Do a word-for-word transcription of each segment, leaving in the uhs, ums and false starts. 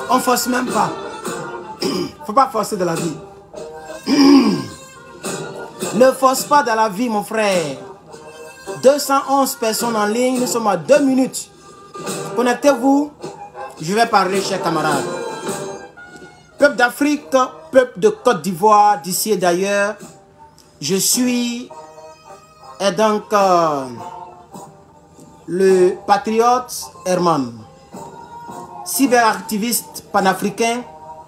On force même pas. Faut pas forcer de la vie. Ne force pas dans la vie, mon frère. deux cent onze personnes en ligne, nous sommes à deux minutes. Connectez-vous. Je vais parler, chers camarades. Peuple d'Afrique, peuple de Côte d'Ivoire, d'ici et d'ailleurs, je suis et donc euh, le patriote Herman, cyberactiviste panafricain,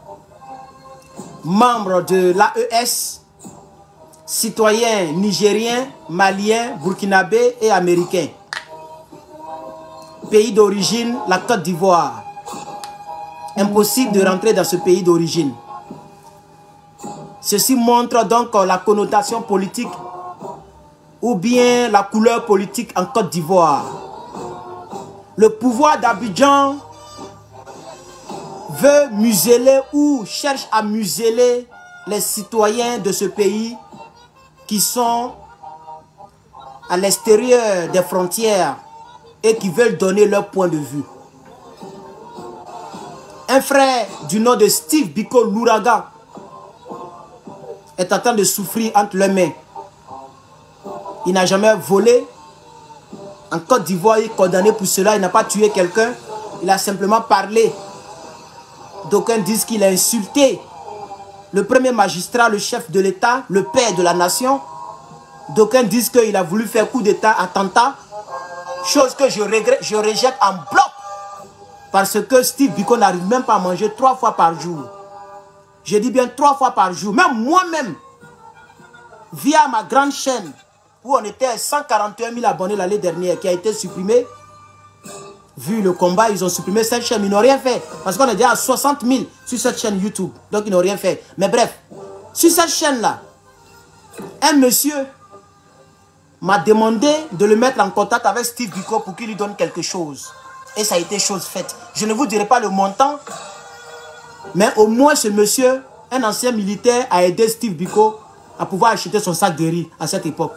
membre de l'A E S, citoyen nigérien, malien, burkinabé et américain. Pays d'origine, la Côte d'Ivoire. Impossible de rentrer dans ce pays d'origine. Ceci montre donc la connotation politique ou bien la couleur politique en Côte d'Ivoire. Le pouvoir d'Abidjan veut museler ou cherche à museler les citoyens de ce pays qui sont à l'extérieur des frontières et qui veulent donner leur point de vue. Un frère du nom de Steve Biko Louraga est en train de souffrir entre les mains. Il n'a jamais volé. En Côte d'Ivoire, il est condamné pour cela. Il n'a pas tué quelqu'un. Il a simplement parlé. D'aucuns disent qu'il a insulté le premier magistrat, le chef de l'État, le père de la nation. D'aucuns disent qu'il a voulu faire coup d'État, attentat. Chose que je regrette, je rejette en bloc. Parce que Steve Biko n'arrive même pas à manger trois fois par jour. Je dis bien trois fois par jour. Même moi-même, via ma grande chaîne, où on était à cent quarante et un mille abonnés l'année dernière, qui a été supprimée. Vu le combat, ils ont supprimé cette chaîne. Ils n'ont rien fait. Parce qu'on est déjà à soixante mille sur cette chaîne YouTube. Donc ils n'ont rien fait. Mais bref, sur cette chaîne-là, un monsieur m'a demandé de le mettre en contact avec Steve Biko pour qu'il lui donne quelque chose. Et ça a été chose faite. Je ne vous dirai pas le montant, mais au moins ce monsieur, un ancien militaire, a aidé Steve Biko à pouvoir acheter son sac de riz à cette époque.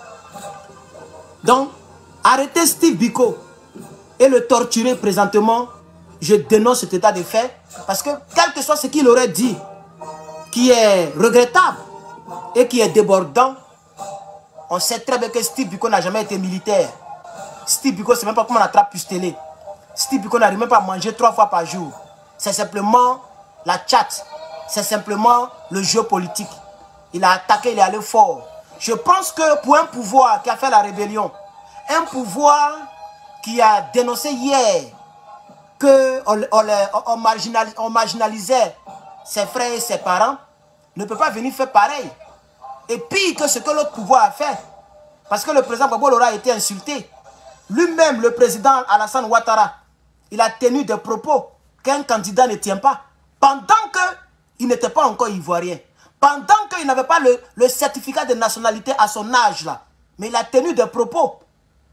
Donc, arrêtez Steve Biko et le torturer présentement. Je dénonce cet état de fait parce que quel que soit ce qu'il aurait dit, qui est regrettable et qui est débordant, on sait très bien que Steve Biko n'a jamais été militaire. Steve Biko, c'est même pas comment on attrape pistolet. Steve Biko n'arrive même pas à manger trois fois par jour. C'est simplement la chatte. C'est simplement le jeu politique. Il a attaqué, il est allé fort. Je pense que pour un pouvoir qui a fait la rébellion, un pouvoir qui a dénoncé hier qu'on on, on, on, marginalis, on marginalisait ses frères et ses parents, ne peut pas venir faire pareil. Et pire que ce que l'autre pouvoir a fait. Parce que le président Gbagbo Lora a été insulté. Lui-même, le président Alassane Ouattara, il a tenu des propos qu'un candidat ne tient pas. Pendant qu'il n'était pas encore ivoirien. Pendant qu'il n'avait pas le, le certificat de nationalité à son âge là. Mais il a tenu des propos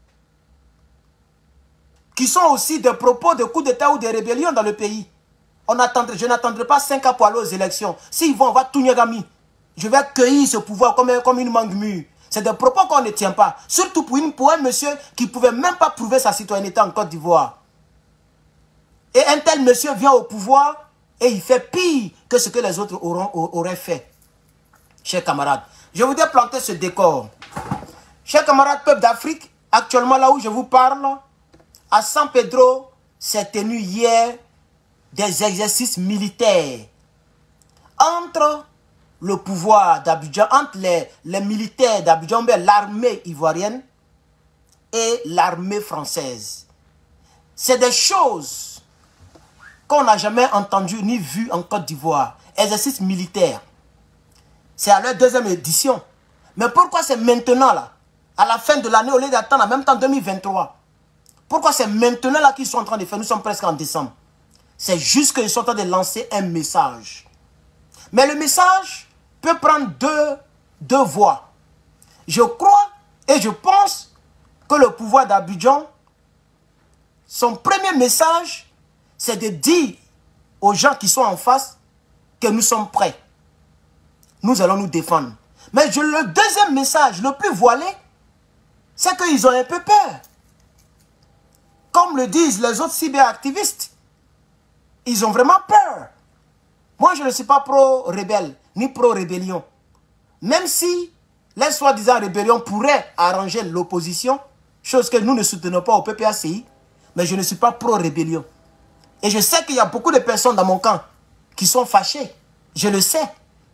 qui sont aussi des propos de coups d'État ou de rébellion dans le pays. On attendrait, je n'attendrai pas cinq ans pour aller aux élections. S'ils vont, on va tout niagami. Je vais cueillir ce pouvoir comme, comme une mangue mûre. C'est des propos qu'on ne tient pas. Surtout pour, une, pour un monsieur qui ne pouvait même pas prouver sa citoyenneté en Côte d'Ivoire. Et un tel monsieur vient au pouvoir et il fait pire que ce que les autres auront, auraient fait. Chers camarades, je voudrais planter ce décor. Chers camarades, peuple d'Afrique, actuellement là où je vous parle, à San Pedro, s'est tenu hier des exercices militaires entre le pouvoir d'Abidjan, entre les, les militaires d'Abidjan, l'armée ivoirienne et l'armée française. C'est des choses qu'on n'a jamais entendues ni vues en Côte d'Ivoire. Exercices militaires. C'est à leur deuxième édition. Mais pourquoi c'est maintenant là, à la fin de l'année, au lieu d'attendre en même temps deux mille vingt-trois? Pourquoi c'est maintenant là qu'ils sont en train de faire? Nous sommes presque en décembre. C'est juste qu'ils sont en train de lancer un message. Mais le message peut prendre deux, deux voies. Je crois et je pense que le pouvoir d'Abidjan, son premier message, c'est de dire aux gens qui sont en face que nous sommes prêts. Nous allons nous défendre. Mais je, le deuxième message, le plus voilé, c'est qu'ils ont un peu peur. Comme le disent les autres cyberactivistes. ils ont vraiment peur. Moi, je ne suis pas pro-rebelle, ni pro-rébellion. Même si les soi-disant rébellions pourraient arranger l'opposition, chose que nous ne soutenons pas au P P A C I, mais je ne suis pas pro-rébellion. Et je sais qu'il y a beaucoup de personnes dans mon camp qui sont fâchées. Je le sais.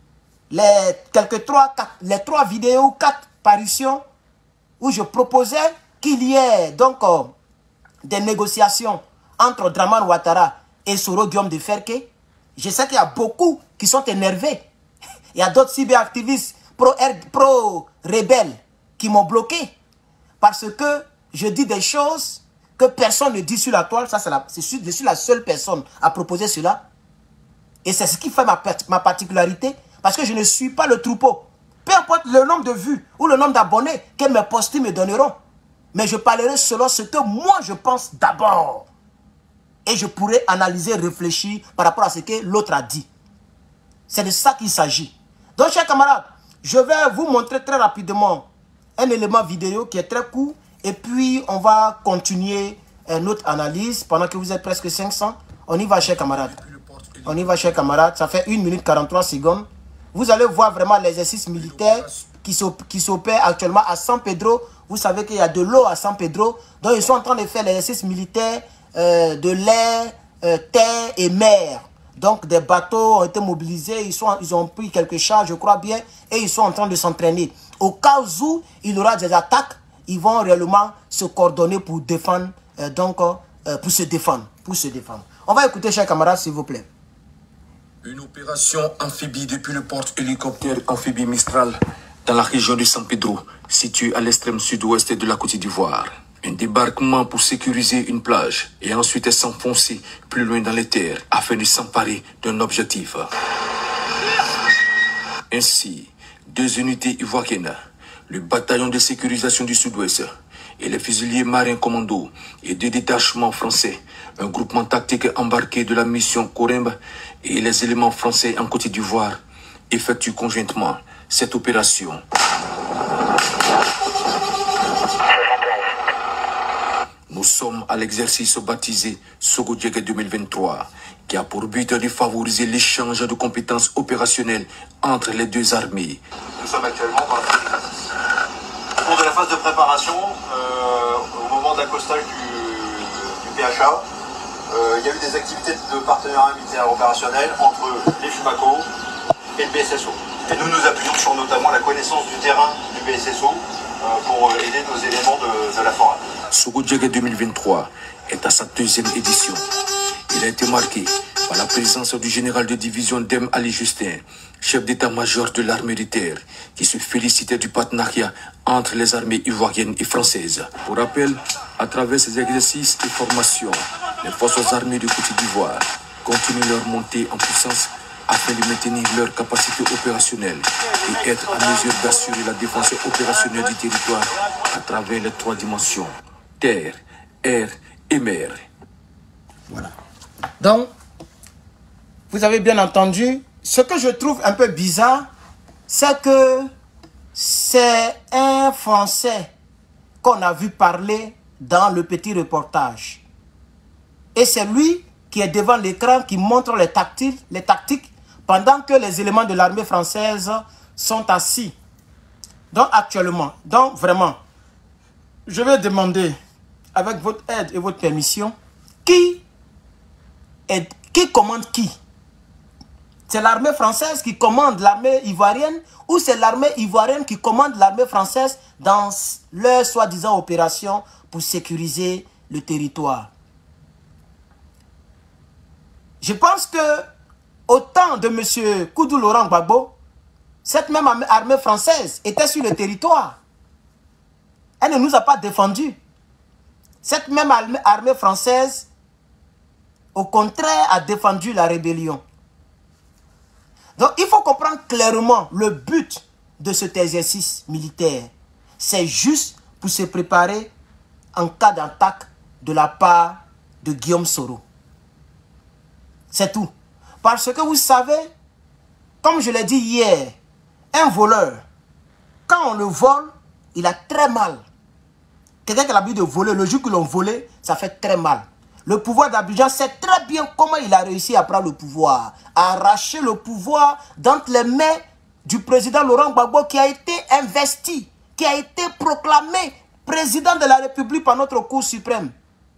Les quelques trois, quatre, les trois vidéos, quatre parutions où je proposais qu'il y ait donc euh, des négociations entre Dramane Ouattara et Soro Guillaume de Ferke. Je sais qu'il y a beaucoup qui sont énervés. Il y a d'autres cyberactivistes pro-rebelles pro qui m'ont bloqué. Parce que je dis des choses que personne ne dit sur la toile. Ça, c'est la, je suis la seule personne à proposer cela. Et c'est ce qui fait ma, ma particularité. Parce que je ne suis pas le troupeau. Peu importe le nombre de vues ou le nombre d'abonnés que mes postés me donneront. Mais je parlerai selon ce que moi je pense d'abord. Et je pourrai analyser, réfléchir par rapport à ce que l'autre a dit. C'est de ça qu'il s'agit. Donc, chers camarades, je vais vous montrer très rapidement un élément vidéo qui est très court. Et puis, on va continuer notre analyse pendant que vous êtes presque cinq cents. On y va, chers camarades. On y va, chers camarades. Ça fait une minute quarante-trois secondes. Vous allez voir vraiment l'exercice militaire qui s'opère actuellement à San Pedro. Vous savez qu'il y a de l'eau à San Pedro. Donc, ils sont en train de faire l'exercice militaire euh, de l'air, euh, terre et mer. Donc, des bateaux ont été mobilisés. Ils, sont, ils ont pris quelques chars, je crois bien. Et ils sont en train de s'entraîner. Au cas où il y aura des attaques, ils vont réellement se coordonner pour défendre. Euh, donc, euh, pour se défendre. Pour se défendre. On va écouter, chers camarades, s'il vous plaît. Une opération amphibie depuis le porte-hélicoptère amphibie Mistral dans la région de San Pedro, située à l'extrême sud-ouest de la Côte d'Ivoire. Un débarquement pour sécuriser une plage et ensuite s'enfoncer plus loin dans les terres afin de s'emparer d'un objectif. Ainsi, deux unités ivoiriennes, le bataillon de sécurisation du sud-ouest et les fusiliers marins commando et deux détachements français, un groupement tactique embarqué de la mission Corembe et les éléments français en Côte d'Ivoire effectuent conjointement cette opération. Nous sommes à l'exercice baptisé Sogodjeg deux mille vingt-trois, qui a pour but de favoriser l'échange de compétences opérationnelles entre les deux armées. Nous sommes actuellement dans la, au cours de la phase de préparation, euh, au moment de l'accostage du, du P H A. Euh, il y a eu des activités de partenariat militaire opérationnel entre les FUMACO et le B S S O. Et nous nous appuyons sur notamment la connaissance du terrain du B S S O euh, pour aider nos éléments de, de la forêt. Sogodjeg deux mille vingt-trois est à sa deuxième édition. Il a été marqué par la présence du général de division Dem Ali Justin, chef d'état-major de l'armée de terre, qui se félicitait du partenariat entre les armées ivoiriennes et françaises. Pour rappel, à travers ces exercices et formations, les forces armées de Côte d'Ivoire continuent leur montée en puissance afin de maintenir leur capacité opérationnelle et être en mesure d'assurer la défense opérationnelle du territoire à travers les trois dimensions, terre, air et mer. Voilà. Donc, vous avez bien entendu, ce que je trouve un peu bizarre, c'est que c'est un Français qu'on a vu parler dans le petit reportage. Et c'est lui qui est devant l'écran, qui montre les tactiques, les tactiques, pendant que les éléments de l'armée française sont assis. Donc actuellement, donc vraiment, je vais demander, avec votre aide et votre permission, qui, est, qui commande qui? C'est l'armée française qui commande l'armée ivoirienne ou c'est l'armée ivoirienne qui commande l'armée française dans leur soi-disant opération pour sécuriser le territoire? Je pense que au temps de M. Koudou Laurent Gbagbo, cette même armée française était sur le territoire. Elle ne nous a pas défendus. Cette même armée française, au contraire, a défendu la rébellion. Donc, il faut comprendre clairement le but de cet exercice militaire. C'est juste pour se préparer en cas d'attaque de la part de Guillaume Soro. C'est tout. Parce que vous savez, comme je l'ai dit hier, un voleur, quand on le vole, il a très mal. Quelqu'un qui a l'habitude de voler, le jour que l'on volait, ça fait très mal. Le pouvoir d'Abidjan sait très bien comment il a réussi à prendre le pouvoir. À arracher le pouvoir d'entre les mains du président Laurent Gbagbo qui a été investi, qui a été proclamé président de la République par notre Cour suprême.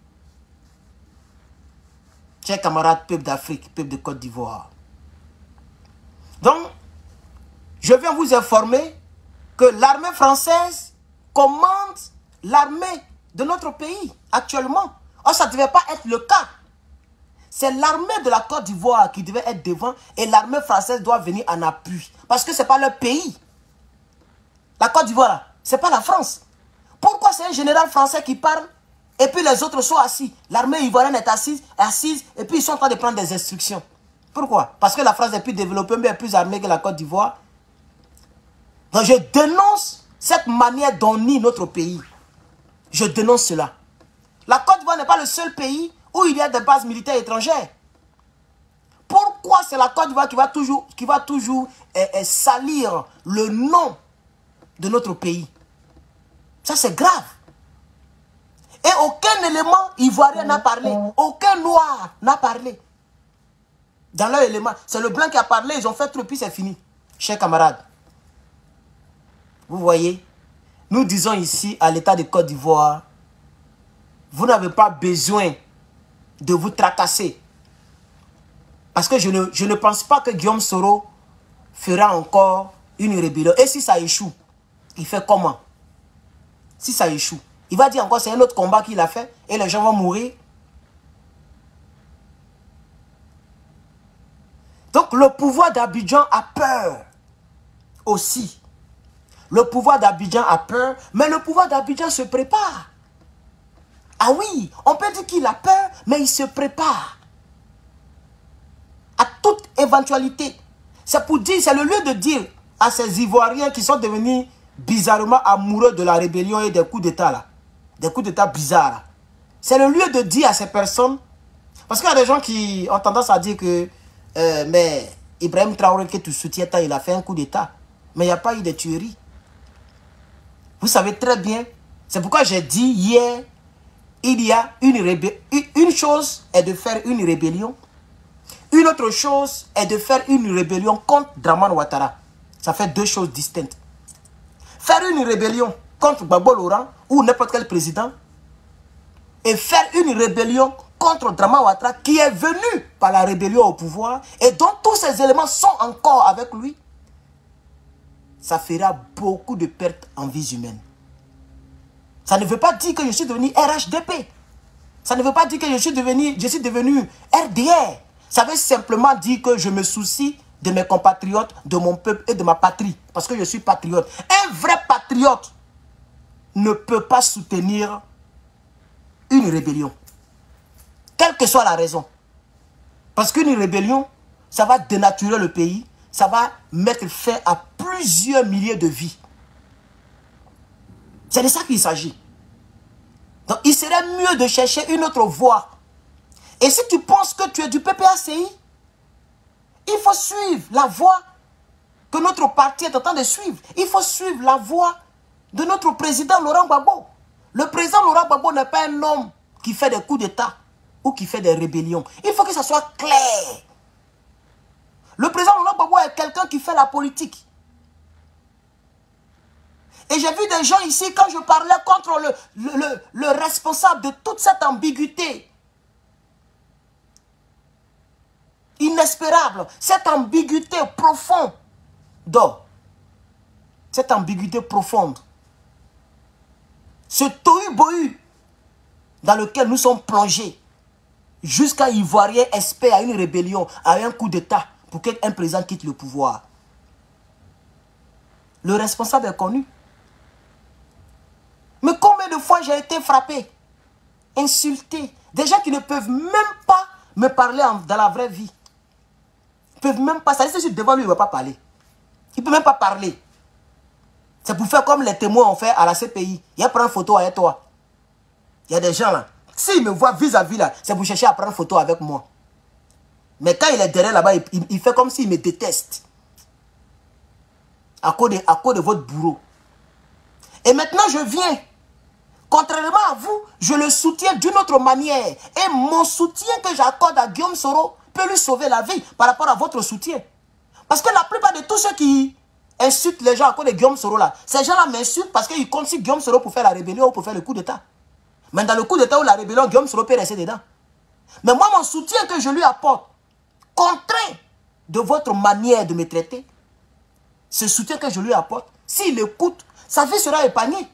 Chers camarades, peuple d'Afrique, peuple de Côte d'Ivoire. Donc, je viens vous informer que l'armée française commande l'armée de notre pays actuellement. Or, ça ne devait pas être le cas. C'est l'armée de la Côte d'Ivoire qui devait être devant et l'armée française doit venir en appui. Parce que ce n'est pas leur pays. La Côte d'Ivoire, ce n'est pas la France. Pourquoi c'est un général français qui parle et puis les autres sont assis? L'armée ivoirienne est assise, assise et puis ils sont en train de prendre des instructions. Pourquoi? Parce que la France est plus développée, mais est plus armée que la Côte d'Ivoire. Donc je dénonce cette manière d'ennier notre pays. Je dénonce cela. La Côte d'Ivoire n'est pas le seul pays où il y a des bases militaires étrangères. Pourquoi c'est la Côte d'Ivoire qui va toujours, qui va toujours eh, eh, salir le nom de notre pays? Ça c'est grave. Et aucun élément ivoirien n'a parlé. Aucun noir n'a parlé. Dans leur élément, c'est le blanc qui a parlé, ils ont fait trop, puis c'est fini. Chers camarades, vous voyez, nous disons ici à l'État de Côte d'Ivoire, vous n'avez pas besoin de vous tracasser. Parce que je ne, je ne pense pas que Guillaume Soro fera encore une rébellion. Et si ça échoue, il fait comment? Si ça échoue, il va dire encore c'est un autre combat qu'il a fait et les gens vont mourir. Donc le pouvoir d'Abidjan a peur aussi. Le pouvoir d'Abidjan a peur, mais le pouvoir d'Abidjan se prépare. Ah oui, on peut dire qu'il a peur, mais il se prépare à toute éventualité. C'est pour dire, c'est le lieu de dire à ces Ivoiriens qui sont devenus bizarrement amoureux de la rébellion et des coups d'État là, des coups d'État bizarres. C'est le lieu de dire à ces personnes, parce qu'il y a des gens qui ont tendance à dire que euh, mais Ibrahim Traoré que tu soutiens, il a fait un coup d'État, mais il n'y a pas eu de tuerie. Vous savez très bien, c'est pourquoi j'ai dit hier, il y a une rébellion. Une chose est de faire une rébellion. Une autre chose est de faire une rébellion contre Dramane Ouattara. Ça fait deux choses distinctes. Faire une rébellion contre Gbagbo Laurent ou n'importe quel président et faire une rébellion contre Dramane Ouattara qui est venu par la rébellion au pouvoir et dont tous ces éléments sont encore avec lui, ça fera beaucoup de pertes en vies humaines. Ça ne veut pas dire que je suis devenu R H D P. Ça ne veut pas dire que je suis devenu, je suis devenu R D R. Ça veut simplement dire que je me soucie de mes compatriotes, de mon peuple et de ma patrie. Parce que je suis patriote. Un vrai patriote ne peut pas soutenir une rébellion. Quelle que soit la raison. Parce qu'une rébellion, ça va dénaturer le pays. Ça va mettre fin à plusieurs milliers de vies. C'est de ça qu'il s'agit. Donc, il serait mieux de chercher une autre voie. Et si tu penses que tu es du P P A C I, il faut suivre la voie que notre parti est en train de suivre. Il faut suivre la voie de notre président Laurent Gbagbo. Le président Laurent Gbagbo n'est pas un homme qui fait des coups d'État ou qui fait des rébellions. Il faut que ça soit clair. Le président Laurent Gbagbo est quelqu'un qui fait la politique. Et j'ai vu des gens ici, quand je parlais contre le, le, le, le responsable de toute cette ambiguïté inespérable, cette ambiguïté profonde, donc, cette ambiguïté profonde, ce tohu-bohu dans lequel nous sommes plongés, jusqu'à Ivoirien espère à une rébellion, à un coup d'État, pour qu'un président quitte le pouvoir. Le responsable est connu. Mais combien de fois j'ai été frappé, insulté, des gens qui ne peuvent même pas me parler en, dans la vraie vie. Ils ne peuvent même pas, ça veut dire que je suis devant lui, il ne va pas parler. Il ne peut même pas parler. C'est pour faire comme les témoins ont fait à la C P I. Il y a prendre photo avec toi. Il y a des gens là, s'ils me voient vis-à-vis là, c'est pour chercher à prendre photo avec moi. Mais quand il est derrière là-bas, il, il, il fait comme s'il me déteste. À cause, de, à cause de votre bourreau. Et maintenant, je viens Contrairement à vous, je le soutiens d'une autre manière. Et mon soutien que j'accorde à Guillaume Soro peut lui sauver la vie par rapport à votre soutien. Parce que la plupart de tous ceux qui insultent les gens à cause de Guillaume Soro là, ces gens-là m'insultent parce qu'ils comptent sur Guillaume Soro pour faire la rébellion ou pour faire le coup d'état. Mais dans le coup d'état ou la rébellion, Guillaume Soro peut rester dedans. Mais moi, mon soutien que je lui apporte, contraint de votre manière de me traiter, ce soutien que je lui apporte, s'il écoute, sa vie sera épargnée.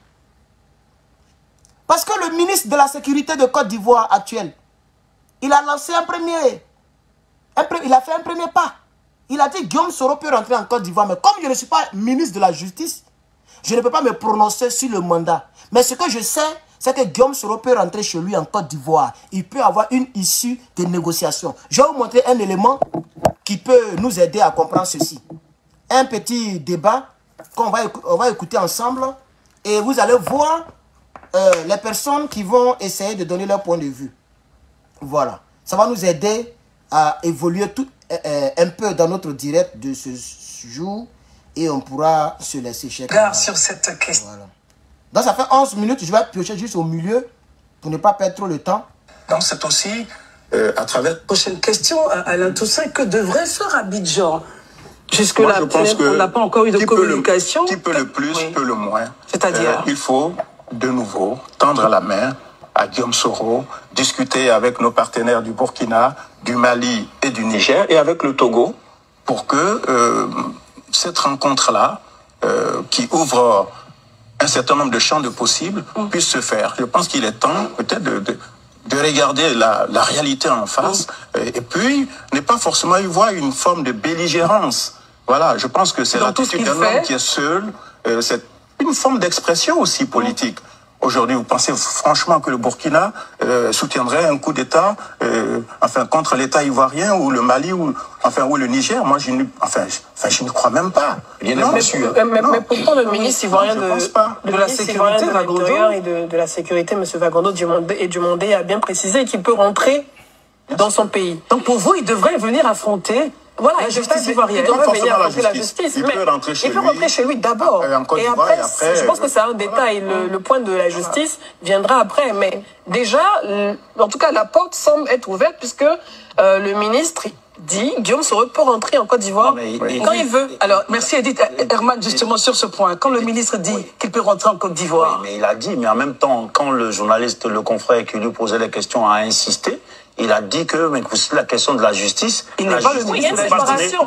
Parce que le ministre de la Sécurité de Côte d'Ivoire actuel, il a lancé un premier, un, il a fait un premier pas. Il a dit Guillaume Soro peut rentrer en Côte d'Ivoire. Mais comme je ne suis pas ministre de la Justice, je ne peux pas me prononcer sur le mandat. Mais ce que je sais, c'est que Guillaume Soro peut rentrer chez lui en Côte d'Ivoire. Il peut avoir une issue de négociation. Je vais vous montrer un élément qui peut nous aider à comprendre ceci. Un petit débat qu'on va, on va écouter ensemble. Et vous allez voir euh, les personnes qui vont essayer de donner leur point de vue. Voilà. Ça va nous aider à évoluer tout, euh, un peu dans notre direct de ce jour. Et on pourra se laisser chercher. Regarde sur cette question. Voilà. Donc ça fait onze minutes. Je vais piocher juste au milieu pour ne pas perdre trop le temps. Donc c'est aussi euh, à travers... Prochaine question, Alain Toussaint. Que devrait faire Abidjan? Jusque-là, on n'a pas encore eu de communication. Qui peut le plus, oui. peut le moins. C'est-à-dire euh, il faut, de nouveau, tendre la main à Guillaume Soro, discuter avec nos partenaires du Burkina, du Mali et du Niger, et avec le Togo, pour que euh, cette rencontre-là, euh, qui ouvre un certain nombre de champs de possibles, mm. puisse se faire. Je pense qu'il est temps, peut-être, de... de de regarder la, la réalité en face, mmh. et, et puis ne pas forcément y voir une forme de belligérance. Voilà, je pense que c'est l'attitude d'un homme qui est seul, euh, c'est une forme d'expression aussi politique. Mmh. Aujourd'hui, vous pensez franchement que le Burkina euh, soutiendrait un coup d'État, euh, enfin contre l'État ivoirien ou le Mali ou enfin ou le Niger? Moi, je ne, enfin, je, enfin, je ne crois même pas. Rien non, mais, mais, mais, mais pourtant le ministre ivoirien de, de, de la sécurité, de et de, de la sécurité, M. Vagondo et Dumondé a bien précisé qu'il peut rentrer dans son pays. Donc pour vous, il devrait venir affronter. Voilà, la justice ivoirienne. Il devrait venir affronter la justice. Il peut rentrer chez lui. Il peut rentrer chez lui d'abord. Et après, et après, je pense que c'est un détail. Le, le point de la justice viendra après. Mais déjà, en tout cas, la porte semble être ouverte puisque euh, le ministre dit Guillaume Soro peut rentrer en Côte d'Ivoire quand il veut. Alors, merci Edith Herman justement sur ce point. Quand le ministre dit oui. qu'il peut rentrer en Côte d'Ivoire. Oui, mais il a dit, mais en même temps, quand le journaliste, le confrère qui lui posait les questions a insisté, il a dit que, mais c'est la question de la justice. Il n'est pas le ministre de la séparation.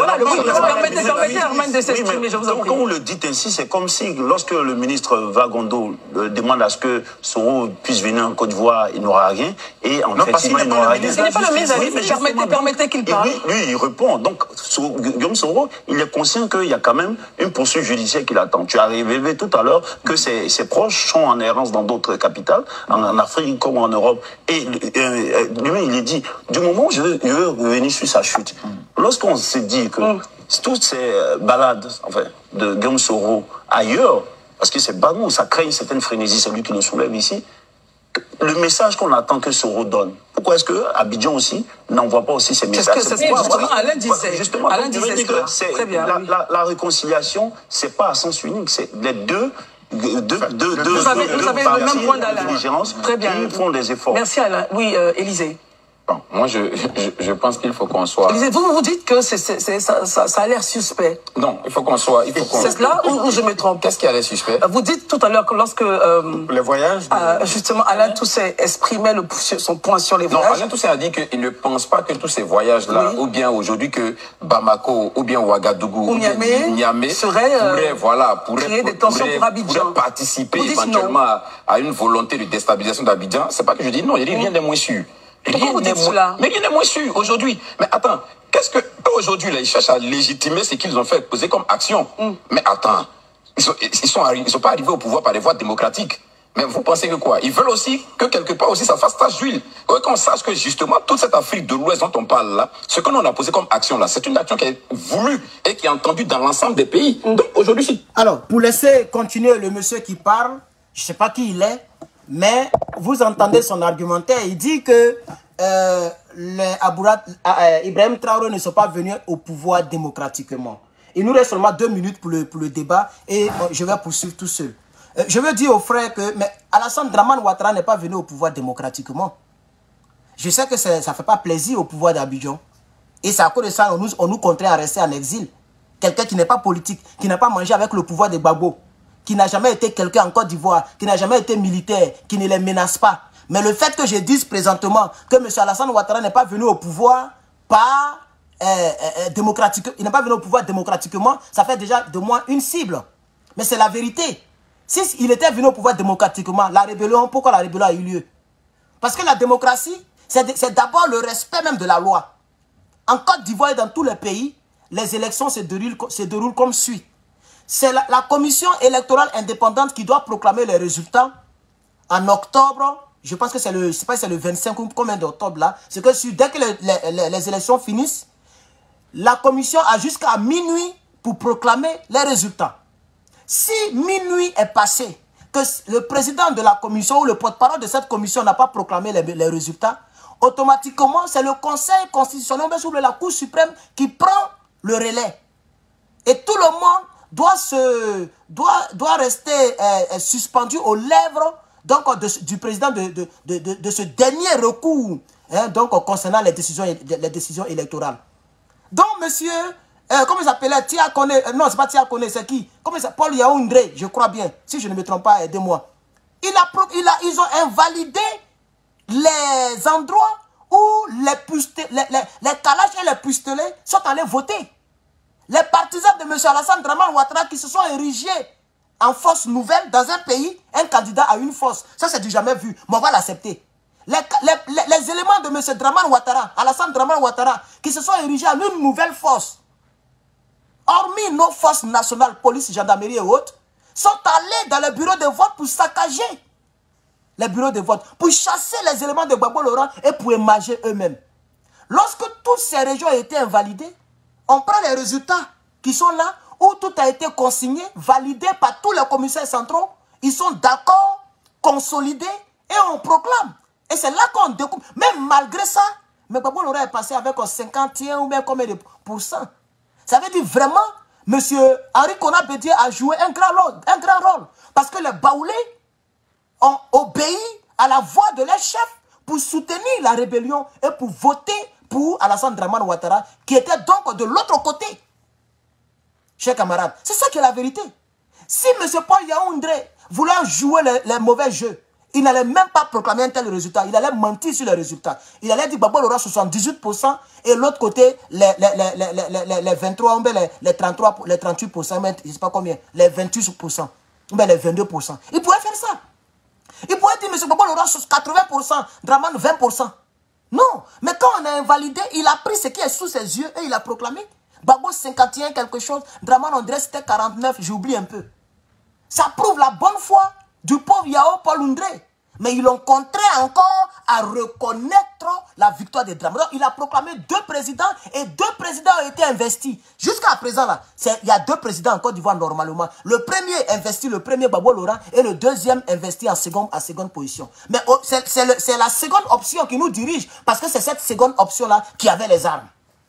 Permettez Herman de s'exprimer, je vous en prie. Quand vous le dites ainsi, c'est comme si, lorsque le ministre Vagondo demande à ce que Soro puisse venir en Côte d'Ivoire, il n'aura rien. Et en fait, il n'aura rien. Il n'est pas le ministre, permettez, permettez qu'il parle. Lui, il répond. Donc, Guillaume Soro, il est conscient qu'il y a quand même une poursuite judiciaire qui l'attend. Tu as révélé tout à l'heure que ses, ses proches sont en errance dans d'autres capitales, en, en Afrique comme en Europe. Et euh, lui, il est dit, du moment où je veux, je veux revenir sur sa chute, lorsqu'on se dit que mm. toutes ces balades enfin, de Guillaume Soro ailleurs, parce que c'est Bagou, ça crée une certaine frénésie, c'est lui qui le soulève ici, le message qu'on attend que Soro donne, pourquoi est-ce que Abidjan aussi n'envoie pas aussi ces messages? C'est ce que justement Alain disait. Justement, Alain disait que c'est très bien. La, la, la réconciliation, c'est pas à sens unique, c'est les deux. De, de, enfin, de, de, vous avez, de, vous avez le même point d'Alain. Très bien. Ils font des efforts. Merci Alain. Oui, euh, Élisée. Bon, moi, je, je, je pense qu'il faut qu'on soit... Élisée, vous vous dites que c'est, c'est, c'est, ça, ça, ça a l'air suspect. Non, il faut qu'on soit... Il faut qu'on... C'est là où, où je me trompe. Qu'est-ce qui a l'air suspect? Vous dites tout à l'heure que lorsque... Euh, les voyages de... euh, justement, Alain Toussaint exprimait le, son point sur les voyages. Non, Alain Toussaint a dit qu'il ne pense pas que tous ces voyages-là, oui. ou bien aujourd'hui que Bamako, ou bien Ouagadougou, ou bien Niamey, serait, euh, pourraient, voilà, pourraient, créer des tensions pourraient, pour Abidjan. Pourraient participer éventuellement à, à une volonté de déstabilisation d'Abidjan. C'est pas que je dis non, il dit rien n'est moins sûr. Pourquoi vous dites cela? Mais rien n'est moins sûr aujourd'hui. Mais attends, qu'est-ce que aujourd'hui là, ils cherchent à légitimer ce qu'ils ont fait poser comme action. Mm. Mais attends, ils sont, ils sont, ils sont pas arrivés au pouvoir par les voies démocratiques. Mais vous pensez que quoi? Ils veulent aussi que quelque part aussi ça fasse tache d'huile. Qu'on sache que justement toute cette Afrique de l'Ouest dont on parle là, ce que l'on a posé comme action là, c'est une action qui est voulue et qui est entendue dans l'ensemble des pays. Mm. Donc aujourd'hui, si... Alors, pour laisser continuer le monsieur qui parle, je sais pas qui il est, mais vous entendez son argumentaire. Il dit que euh, les Abourat, euh, Ibrahim Traoré ne sont pas venus au pouvoir démocratiquement. Il nous reste seulement deux minutes pour le, pour le débat et euh, je vais poursuivre tout seul. Euh, je veux dire aux frères que mais Alassane Dramane Ouattara n'est pas venu au pouvoir démocratiquement. Je sais que ça ne fait pas plaisir au pouvoir d'Abidjan. Et c'est à cause de ça on nous, on nous contraint à rester en exil. Quelqu'un qui n'est pas politique, qui n'a pas mangé avec le pouvoir de Gbagbo, qui n'a jamais été quelqu'un en Côte d'Ivoire, qui n'a jamais été militaire, qui ne les menace pas. Mais le fait que je dise présentement que M. Alassane Ouattara n'est pas venu au pouvoir par euh, euh, démocratique, il n'est pas venu au pouvoir démocratiquement, ça fait déjà de moi une cible. Mais c'est la vérité. S'il était venu au pouvoir démocratiquement, la rébellion, pourquoi la rébellion a eu lieu? Parce que la démocratie, c'est d'abord le respect même de la loi. En Côte d'Ivoire et dans tous les pays, les élections se déroulent, se déroulent comme suit. C'est la, la commission électorale indépendante qui doit proclamer les résultats en octobre. Je pense que c'est le, c'est pas c'est le vingt-cinq ou combien d'octobre là. C'est que sur, dès que les, les, les élections finissent, la commission a jusqu'à minuit pour proclamer les résultats. Si minuit est passé, que le président de la commission ou le porte-parole de cette commission n'a pas proclamé les, les résultats, automatiquement, c'est le Conseil constitutionnel ou la Cour suprême qui prend le relais. Et tout le monde doit, se, doit, doit rester euh, suspendu aux lèvres donc, de, du président de, de, de, de, de ce dernier recours hein, donc, concernant les décisions, les décisions électorales. Donc, monsieur, euh, comment il s'appelait Tia Kone, euh, non, c'est pas Tia Kone, c'est qui? Comment il s'appelle? Paul Yaoundé, je crois bien. Si je ne me trompe pas, aidez-moi. Il a, il a, ils ont invalidé les endroits où les, pustels, les, les, les calages et les pistolets sont allés voter. Les partisans de M. Alassane Dramane Ouattara qui se sont érigés en force nouvelle dans un pays, un candidat a une force. Ça, c'est du jamais vu, mais on va l'accepter. Les, les, les, les éléments de M. Dramane Ouattara, Alassane Dramane Ouattara, qui se sont érigés en une nouvelle force, hormis nos forces nationales, police, gendarmerie et autres, sont allés dans les bureaux de vote pour saccager les bureaux de vote, pour chasser les éléments de Gbagbo Laurent et pour émarger eux-mêmes. Lorsque toutes ces régions ont été invalidées, on prend les résultats qui sont là, où tout a été consigné, validé par tous les commissaires centraux, ils sont d'accord, consolidés, et on proclame. Et c'est là qu'on découpe. Même malgré ça, mais Gbagbo Laurent est passé avec un cinquante et un ou bien combien de pourcents. Ça veut dire vraiment, M. Henri Konan Bédié a joué un grand rôle, un grand rôle. Parce que les Baoulés ont obéi à la voix de leur chef pour soutenir la rébellion et pour voter pour Alassane Dramane Ouattara, qui était donc de l'autre côté. Chers camarades, c'est ça qui est la vérité. Si M. Paul Yaoundé voulait jouer les, les mauvais jeux, il n'allait même pas proclamer un tel résultat. Il allait mentir sur les résultats. Il allait dire Gbagbo aura soixante-dix-huit pour cent et l'autre côté, les, les, les, les, les, les vingt-trois, les, les trente-trois, les trente-huit pour cent, je ne sais pas combien, les vingt-huit pour cent, les vingt-deux pour cent. Il pourrait faire ça. Il pourrait dire, M. Gbagbo aura quatre-vingts pour cent, Dramane vingt pour cent. Non, mais quand on a invalidé, il a pris ce qui est sous ses yeux et il a proclamé. Gbagbo cinquante et un quelque chose, Dramane André c'était quarante-neuf, j'oublie un peu. Ça prouve la bonne foi du pauvre Yao Paul Undré. Mais ils l'ont contraint encore à reconnaître la victoire de Dramane. Donc, il a proclamé deux présidents et deux présidents ont été investis. Jusqu'à présent, là, il y a deux présidents en Côte d'Ivoire normalement. Le premier investi, le premier Gbagbo Laurent, et le deuxième investi en seconde, à seconde position. Mais oh, c'est la seconde option qui nous dirige parce que c'est cette seconde option-là qui avait les armes.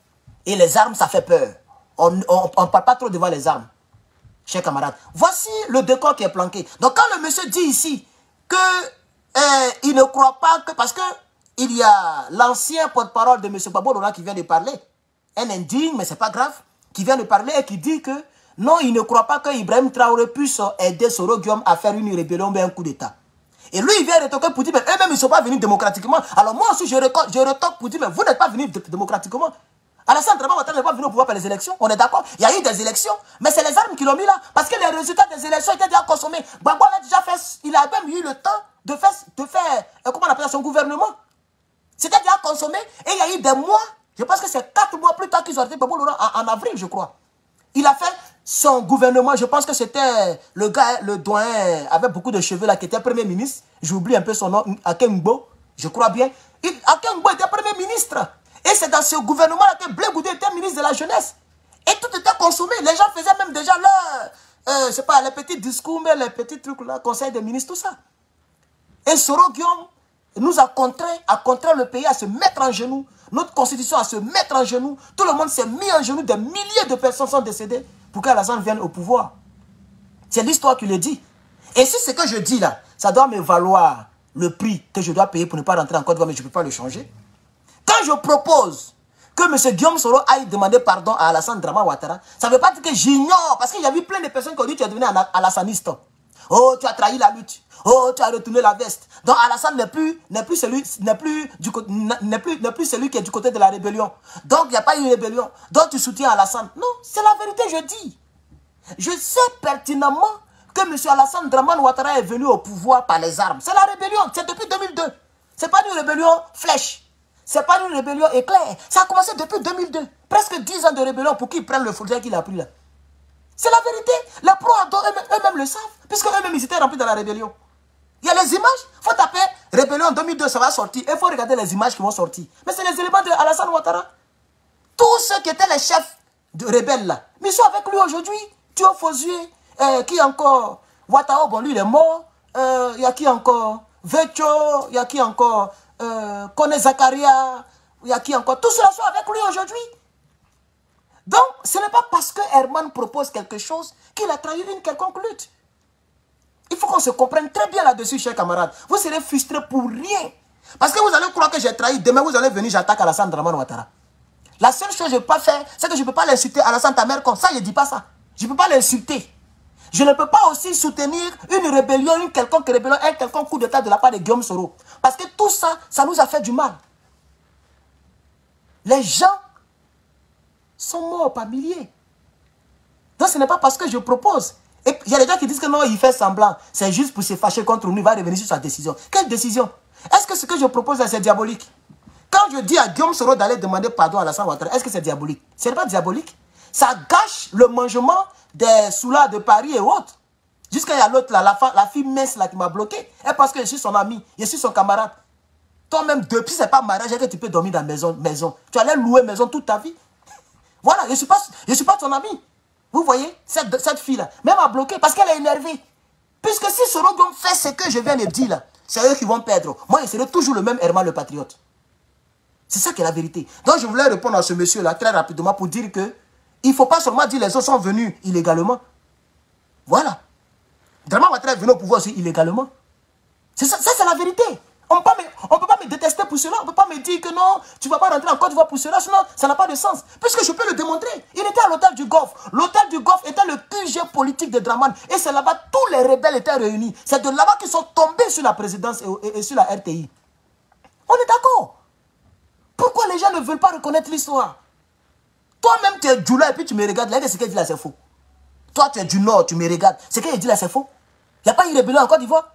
Et les armes, ça fait peur. On ne parle pas trop devant les armes. Chers camarades, voici le décor qui est planqué. Donc quand le monsieur dit ici que euh, il ne croit pas que, parce que il y a l'ancien porte-parole de M. Gbagbo Laurent qui vient de parler, un indigne, mais c'est pas grave, qui vient de parler et qui dit que non, il ne croit pas que Ibrahim Traoré puisse aider Soro Guillaume à faire une rébellion ou un coup d'État. Et lui, il vient rétorquer pour dire, mais eux-mêmes, ils ne sont pas venus démocratiquement. Alors moi aussi, je rétorque, je rétorque pour dire, mais vous n'êtes pas venus démocratiquement. Alassane Dramane Ouattara n'est pas venu au pouvoir par les élections, on est d'accord. Il y a eu des élections, mais c'est les armes qui l'ont mis là. Parce que les résultats des élections étaient déjà consommés. Gbagbo a déjà fait, il a même eu le temps de faire, de faire euh, comment on appelle ça, son gouvernement. C'était déjà consommé et il y a eu des mois, je pense que c'est quatre mois plus tard qu'ils ont arrêté Gbagbo Laurent en, en avril, je crois. Il a fait son gouvernement, je pense que c'était le gars, le doyen avec beaucoup de cheveux là, qui était premier ministre. J'oublie un peu son nom, Akengbo, je crois bien. Il, Akengbo était premier ministre. Et c'est dans ce gouvernement-là que Blé Goudé était ministre de la jeunesse. Et tout était consommé. Les gens faisaient même déjà leur, euh, je sais pas, les petits discours, mais les petits trucs là, conseil des ministres, tout ça. Et Soro Guillaume nous a contraint, a contraint le pays à se mettre en genoux. Notre constitution à se mettre en genoux. Tout le monde s'est mis en genoux. Des milliers de personnes sont décédées pour qu'Alassane vienne au pouvoir. C'est l'histoire qui le dit. Et si ce que je dis là, ça doit me valoir le prix que je dois payer pour ne pas rentrer en Côte d'Ivoire, mais je ne peux pas le changer. Quand je propose que M. Guillaume Soro aille demander pardon à Alassane Dramane Ouattara, ça ne veut pas dire que j'ignore, parce qu'il y a eu plein de personnes qui ont dit que tu es devenu alassaniste. Oh, tu as trahi la lutte. Oh, tu as retourné la veste. Donc Alassane n'est plus, n'est plus celui, n'est plus du n'est plus, n'est plus celui qui est du côté de la rébellion. Donc il n'y a pas eu une rébellion. Donc tu soutiens Alassane. Non, c'est la vérité, je dis. Je sais pertinemment que M. Alassane Dramane Ouattara est venu au pouvoir par les armes. C'est la rébellion, c'est depuis deux mille deux. Ce n'est pas une rébellion flèche. Ce n'est pas une rébellion éclair. Ça a commencé depuis deux mille deux. Presque dix ans de rébellion pour qu'il prenne le fauteuil qu'il a pris là. C'est la vérité. Les pro-ados eux-mêmes le savent. Puisque eux-mêmes ils étaient remplis dans la rébellion. Il y a les images. Il faut taper rébellion en deux mille deux, ça va sortir. Il faut regarder les images qui vont sortir. Mais c'est les éléments de Alassane Ouattara. Tous ceux qui étaient les chefs de rebelles là. Mais ils sont avec lui aujourd'hui. Thio Fosue, euh, qui encore Ouattara, bon lui il est mort. Il euh, y a qui encore Vecho, il y a qui encore euh, Kone Zakaria, il y a qui encore. Tous ceux-là sont avec lui aujourd'hui. Donc, ce n'est pas parce que Herman propose quelque chose qu'il a trahi une quelconque lutte. Il faut qu'on se comprenne très bien là-dessus, chers camarades. Vous serez frustrés pour rien. Parce que vous allez croire que j'ai trahi. Demain, vous allez venir, j'attaque Alassane Dramane Ouattara. La seule chose que je ne peux pas faire, c'est que je ne peux pas l'insulter. Alassane, ta mère, comme ça, je ne dis pas ça. Je ne peux pas l'insulter. Je ne peux pas aussi soutenir une rébellion, une quelconque rébellion, un quelconque coup d'état de la part de Guillaume Soro. Parce que tout ça, ça nous a fait du mal. Les gens sont morts par milliers. Donc ce n'est pas parce que je propose. Et il y a des gens qui disent que non, il fait semblant. C'est juste pour se fâcher contre nous, il va revenir sur sa décision. Quelle décision? Est-ce que ce que je propose là, c'est diabolique? Quand je dis à Guillaume Soro d'aller demander pardon à Alassane Ouattara, est-ce que c'est diabolique? Ce n'est pas diabolique. Ça gâche le mangement des soulas de Paris et autres. Jusqu'à l'autre là, la, la fille mince là qui m'a bloqué. Et parce que je suis son ami, je suis son camarade. Toi-même, depuis, ce n'est pas mariage que tu peux dormir dans la maison, maison. Tu allais louer maison toute ta vie. Voilà, je ne suis, suis pas ton ami. Vous voyez, cette, cette fille-là, même à bloquer parce qu'elle est énervée. Puisque si Soro Guillaume fait ce que je viens de dire là, c'est eux qui vont perdre. Moi, je serai toujours le même Herman le patriote. C'est ça qui est la vérité. Donc, je voulais répondre à ce monsieur-là très rapidement pour dire que il ne faut pas seulement dire que les autres sont venus illégalement. Voilà. Dramane Ouattara est venu au pouvoir aussi illégalement. C'est ça, ça c'est la vérité. On ne peut pas me détester pour cela. On ne peut pas me dire que non, tu ne vas pas rentrer en Côte d'Ivoire pour cela. Sinon, ça n'a pas de sens. Puisque je peux le démontrer. Il était à l'hôtel du Golfe. L'hôtel du Golfe était le Q G politique de Dramane. Et c'est là-bas tous les rebelles étaient réunis. C'est de là-bas qu'ils sont tombés sur la présidence et, et, et sur la R T I. On est d'accord. Pourquoi les gens ne veulent pas reconnaître l'histoire? Toi-même, tu es du là et puis tu me regardes. Là, ce qu'il dit là, c'est faux. Toi, tu es du Nord, tu me regardes. Ce qu'il dit là, c'est faux. Il n'y a pas eu rébellion en Côte d'Ivoire.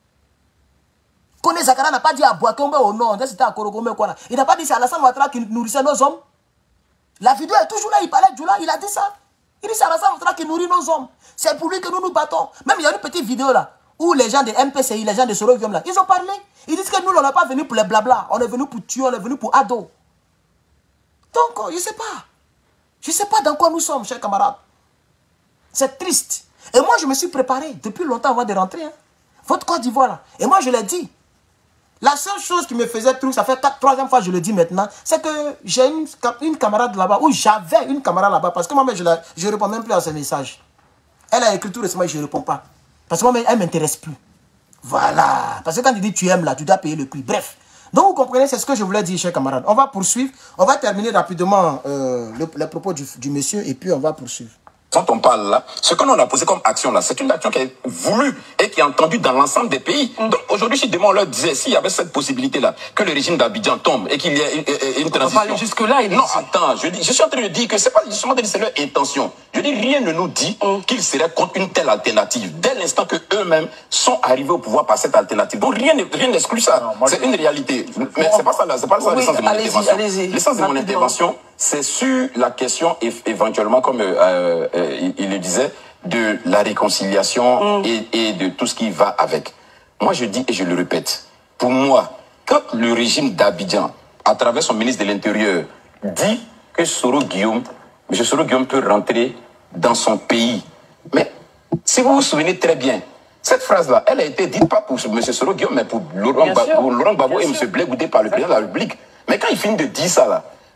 Kone Zakara n'a pas dit à Boakombe au nord, c'était à Korogome quoi là. Il n'a pas dit c'est Alassane Ouattara qui nourrissait nos hommes. La vidéo est toujours là, il parlait du là, il a dit ça. Il dit c'est Alassane Ouattara qui nourrit nos hommes. C'est pour lui que nous nous battons. Même il y a une petite vidéo là, où les gens de M P C I, les gens de Soro Guillaume là, ils ont parlé. Ils disent que nous, on n'est pas venu pour les blabla. On est venu pour tuer, on est venu pour ado. Donc, je ne sais pas. Je ne sais pas dans quoi nous sommes, chers camarades. C'est triste. Et moi, je me suis préparé depuis longtemps avant de rentrer. Hein. Votre Côte d'Ivoire là. Et moi, je l'ai dit. La seule chose qui me faisait truc, ça fait quatre, troisième fois que je le dis maintenant, c'est que j'ai une, une camarade là-bas, ou j'avais une camarade là-bas, parce que moi, je ne réponds même plus à ses messages. Elle a écrit tout récemment et je ne réponds pas. Parce que moi, elle ne m'intéresse plus. Voilà. Parce que quand il dit tu aimes là, tu dois payer le prix. Bref. Donc vous comprenez, c'est ce que je voulais dire, chers camarades. On va poursuivre. On va terminer rapidement euh, le, les propos du, du monsieur et puis on va poursuivre. Quand on parle là, ce que l'on a posé comme action là, c'est une action qui est voulue et qui est entendue dans l'ensemble des pays. Mm. Donc aujourd'hui, si demain on leur disait, s'il y avait cette possibilité-là, que le régime d'Abidjan tombe et qu'il y ait une, une, une transition... On va aller jusque-là. Non, attends, je, dis, je suis en train de dire que c'est pas justement c'est leur intention. Je dis, rien ne nous dit mm. qu'ils seraient contre une telle alternative, dès l'instant qu'eux-mêmes sont arrivés au pouvoir par cette alternative. Donc rien n'exclut ça. C'est une réalité. Mais c'est pas ça, c'est pas ça oui, l'essence de mon intervention. L'essence de mon intervention, c'est sur la question éventuellement, comme euh, euh, il le disait, de la réconciliation mm. et, et de tout ce qui va avec. Moi, je dis et je le répète, pour moi, quand le régime d'Abidjan, à travers son ministre de l'Intérieur, dit que Soro Guillaume, M. Soro Guillaume peut rentrer dans son pays, mais si vous vous souvenez très bien, cette phrase-là, elle a été dite pas pour M. Soro Guillaume, mais pour Laurent Gbagbo et M. Blé Goudé par le président de la République. Mais quand il finit de dire ça, là,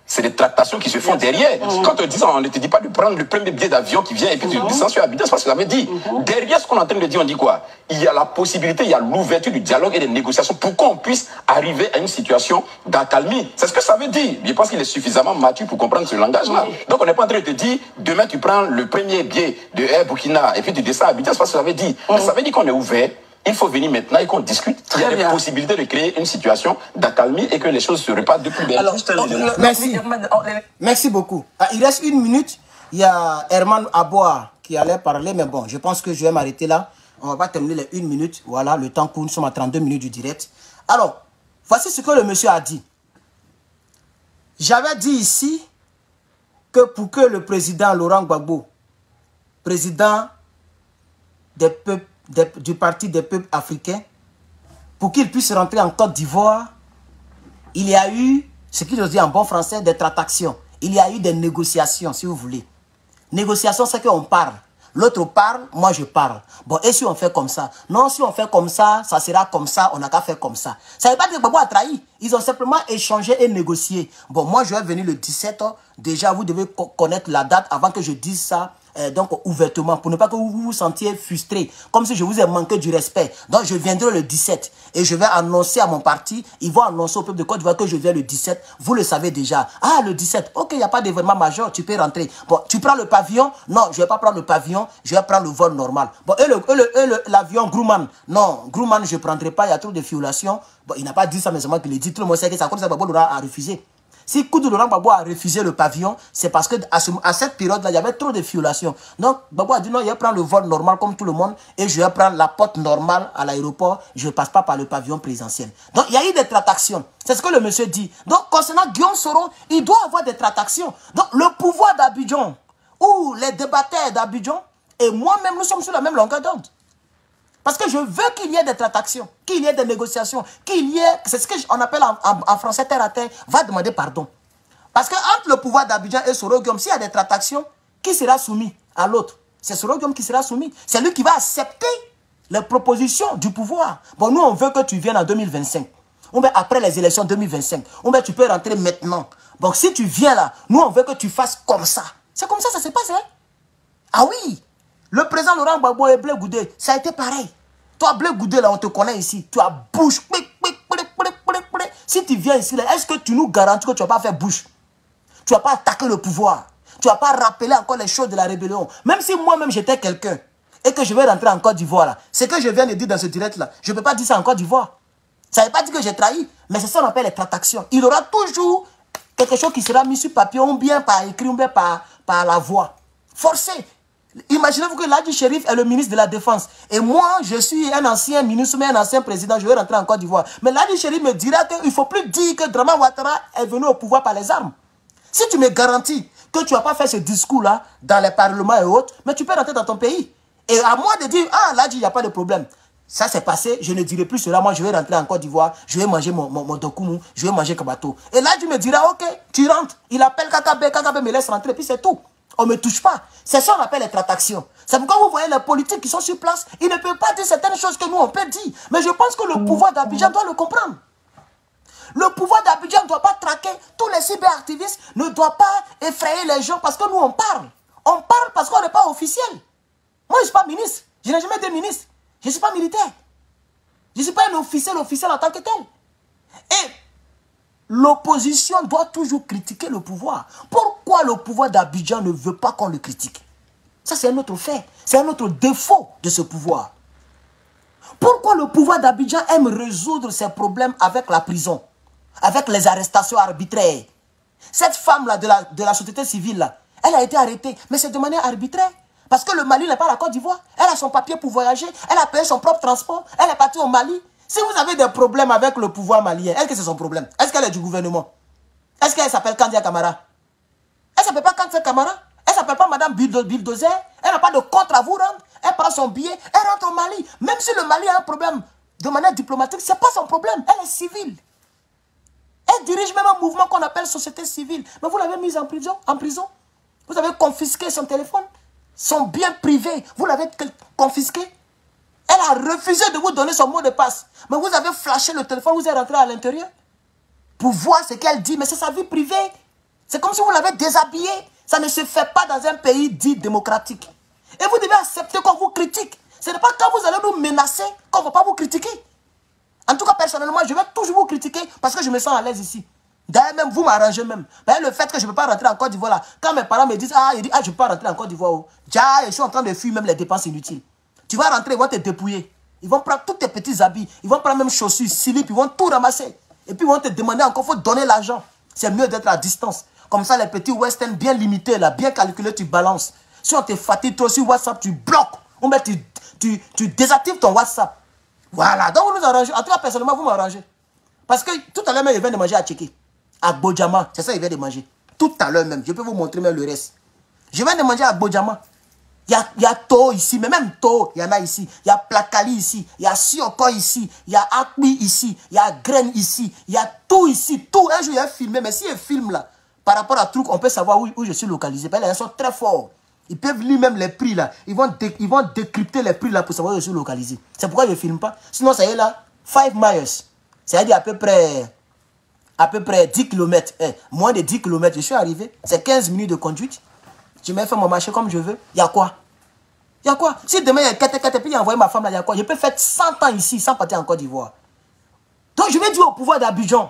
c'est des tractations qui se font derrière. Mmh. Quand on te dit ça, on ne te dit pas de prendre le premier billet d'avion qui vient et puis mmh. tu descends sur Abidjan, c'est parce que ça veut dire. Mmh. Derrière ce qu'on est en train de dire, on dit quoi? Il y a la possibilité, il y a l'ouverture du dialogue et des négociations pour qu'on puisse arriver à une situation d'accalmie. C'est ce que ça veut dire. Je pense qu'il est suffisamment mature pour comprendre ce langage-là. Mmh. Donc on n'est pas en train de te dire, demain tu prends le premier billet de Air Burkina et puis tu descends à Abidjan, c'est parce que ça veut dire. Mmh. Mais ça veut dire qu'on est ouvert. Il faut venir maintenant et qu'on discute. Il y a des possibilités de créer une situation d'accalmie et que les choses se repartent de plus belle. Alors, merci. Merci beaucoup. Ah, il reste une minute. Il y a Herman Aboa qui allait parler, mais bon, je pense que je vais m'arrêter là. On va pas terminer les une minute. Voilà, le temps court. Nous sommes à trente-deux minutes du direct. Alors, voici ce que le monsieur a dit. J'avais dit ici que pour que le président Laurent Gbagbo, président des peuples, Des, du parti des peuples africains, pour qu'il puisse rentrer en Côte d'Ivoire, il y a eu, ce qu'ils ont dit en bon français, des tractations. Il y a eu des négociations, si vous voulez. Négociations, c'est qu'on parle. L'autre parle, moi je parle. Bon, et si on fait comme ça? Non, si on fait comme ça, ça sera comme ça, on n'a qu'à faire comme ça. Ça ne veut pas dire que Gbagbo a trahi. Ils ont simplement échangé et négocié. Bon, moi je vais venir le dix-sept. Déjà, vous devez connaître la date avant que je dise ça. Euh, donc ouvertement, pour ne pas que vous vous sentiez frustré, comme si je vous ai manqué du respect. Donc je viendrai le dix-sept et je vais annoncer à mon parti, ils vont annoncer au peuple de Côte d'Ivoire que je viens le dix-sept, vous le savez déjà. Ah, le dix-sept, ok, il n'y a pas d'événement majeur, tu peux rentrer. Bon, tu prends le pavillon? Non, je ne vais pas prendre le pavillon, je vais prendre le vol normal. Bon, et l'avion Grumman? Non, Grumman, je ne prendrai pas, il y a trop de violations. Bon, il n'a pas dit ça, mais c'est moi qui l'ai dit, tout le monde sait que ça, comme ça, Gbagbo a refusé. Si Koudou Laurent Gbagbo a refusé le pavillon, c'est parce que à, ce, à cette période-là, il y avait trop de violations. Donc, Gbagbo a dit non, je vais prendre le vol normal comme tout le monde et je vais prendre la porte normale à l'aéroport. Je ne passe pas par le pavillon présidentiel. Donc, il y a eu des tractations. C'est ce que le monsieur dit. Donc, concernant Guillaume Soro, il doit avoir des tractations. Donc, le pouvoir d'Abidjan ou les débatteurs d'Abidjan et moi-même, nous sommes sur la même longueur d'onde. Parce que je veux qu'il y ait des tractations, qu'il y ait des négociations, qu'il y ait, c'est ce qu'on appelle en, en, en français terre à terre, va demander pardon. Parce que entre le pouvoir d'Abidjan et Soro Guillaume, s'il y a des tractations, qui sera soumis à l'autre? C'est Soro Guillaume qui sera soumis. C'est lui qui va accepter les propositions du pouvoir. Bon, nous, on veut que tu viennes en deux mille vingt-cinq. On veut après les élections deux mille vingt-cinq. On veut tu peux rentrer maintenant. Donc, si tu viens là, nous, on veut que tu fasses comme ça. C'est comme ça, ça se passe, hein? Ah oui! Le président Laurent Gbagbo et Blé Goudé, ça a été pareil. Toi, Blé Goudé, là, on te connaît ici. Tu as bouche. Si tu viens ici, est-ce que tu nous garantis que tu ne vas pas faire bouche? Tu ne vas pas attaquer le pouvoir. Tu ne vas pas rappeler encore les choses de la rébellion. Même si moi-même, j'étais quelqu'un et que je vais rentrer en Côte d'Ivoire, c'est que je viens de dire dans ce direct-là. Je ne peux pas dire ça en Côte d'Ivoire. Ça ne veut pas dire que j'ai trahi, mais c'est ça qu'on appelle les tractations. Il y aura toujours quelque chose qui sera mis sur papier, ou bien par écrit, ou bien par, par la voix. Forcé. Imaginez-vous que Ladji Chérif est le ministre de la Défense. Et moi, je suis un ancien ministre, mais un ancien président. Je vais rentrer en Côte d'Ivoire. Mais Ladji Chérif me dira qu'il ne faut plus dire que Draman Ouattara est venu au pouvoir par les armes. Si tu me garantis que tu n'as pas fait ce discours-là dans les parlements et autres, mais tu peux rentrer dans ton pays. Et à moi de dire, ah, Ladji, il n'y a pas de problème. Ça, c'est passé. Je ne dirai plus cela. Moi, je vais rentrer en Côte d'Ivoire. Je vais manger mon, mon, mon dokumu. Je vais manger Kabato. Et Ladji me dira, ok, tu rentres. Il appelle Kakabe. Kakabe me laisse rentrer. Puis c'est tout. On ne me touche pas. C'est ça qu'on appelle les tractations. C'est pourquoi vous voyez les politiques qui sont sur place, ils ne peuvent pas dire certaines choses que nous on peut dire. Mais je pense que le pouvoir d'Abidjan doit le comprendre. Le pouvoir d'Abidjan ne doit pas traquer. Tous les cyberactivistes ne doivent pas effrayer les gens parce que nous on parle. On parle parce qu'on n'est pas officiel. Moi je ne suis pas ministre. Je n'ai jamais été ministre. Je ne suis pas militaire. Je ne suis pas un officiel officiel en tant que tel. Et l'opposition doit toujours critiquer le pouvoir. Pourquoi le pouvoir d'Abidjan ne veut pas qu'on le critique? Ça, c'est un autre fait. C'est un autre défaut de ce pouvoir. Pourquoi le pouvoir d'Abidjan aime résoudre ses problèmes avec la prison, avec les arrestations arbitraires? Cette femme-là de la, de la société civile, là, elle a été arrêtée, mais c'est de manière arbitraire. Parce que le Mali n'est pas la Côte d'Ivoire. Elle a son papier pour voyager, elle a payé son propre transport, elle est partie au Mali. Si vous avez des problèmes avec le pouvoir malien, est-ce que c'est son problème? Est-ce qu'elle est du gouvernement? Est-ce qu'elle s'appelle Kandia Kamara? Elle ne s'appelle pas Kandia Kamara? Elle ne s'appelle pas Madame Bulldozer? Elle n'a pas de compte à vous rendre? Elle prend son billet, elle rentre au Mali. Même si le Mali a un problème de manière diplomatique, ce n'est pas son problème. Elle est civile. Elle dirige même un mouvement qu'on appelle société civile. Mais vous l'avez mise en prison, en prison. Vous avez confisqué son téléphone, son bien privé. Vous l'avez confisqué. Elle a refusé de vous donner son mot de passe. Mais vous avez flashé le téléphone, vous êtes rentré à l'intérieur pour voir ce qu'elle dit. Mais c'est sa vie privée. C'est comme si vous l'avez déshabillé. Ça ne se fait pas dans un pays dit démocratique. Et vous devez accepter qu'on vous critique. Ce n'est pas quand vous allez nous menacer qu'on ne va pas vous critiquer. En tout cas, personnellement, je vais toujours vous critiquer parce que je me sens à l'aise ici. D'ailleurs, même vous m'arrangez même. D'ailleurs, le fait que je ne peux pas rentrer en Côte d'Ivoire là, quand mes parents me disent, ah, ils disent, ah, je ne peux pas rentrer en Côte d'Ivoire. Oh. Je suis en train de fuir même les dépenses inutiles. Tu vas rentrer, ils vont te dépouiller. Ils vont prendre tous tes petits habits. Ils vont prendre même chaussures, slip, ils vont tout ramasser. Et puis ils vont te demander encore, il faut donner l'argent. C'est mieux d'être à distance. Comme ça, les petits western bien limités, là, bien calculés, tu balances. Si on te fatigue trop sur WhatsApp, tu bloques. Ou bien tu, tu, tu désactives ton WhatsApp. Voilà. Donc vous nous arrangez. En tout cas, personnellement, vous m'arrangez. Parce que tout à l'heure même, il vient de manger à Tchéké. À Bojama. C'est ça, il vient de manger. Tout à l'heure même. Je peux vous montrer même le reste. Je viens de manger à Bojama. Il y a, il y a To ici, mais même To, il y en a ici. Il y a Plakali ici. Il y a Sioko ici. Il y a Akbi ici. Il y a Graine ici. Il y a tout ici. Tout. Un jour, il y a filmé. Mais si il filme là, par rapport à truc, on peut savoir où, où je suis localisé. Parce que les gens sont très forts. Ils peuvent lire même les prix là. Ils vont, dé, ils vont décrypter les prix là pour savoir où je suis localisé. C'est pourquoi je ne filme pas. Sinon, ça y est là, cinq miles. C'est-à-dire à peu près, à peu près dix kilomètres. Eh, moins de dix kilomètres, je suis arrivé. C'est quinze minutes de conduite. Je m'ai fait mon marché comme je veux. Il y a quoi? Il y a quoi? Si demain il y a quatre quatre et puis il a envoyé ma femme là, il y a quoi? Je peux faire cent ans ici sans partir en Côte d'Ivoire. Donc je vais dire au pouvoir d'Abidjan,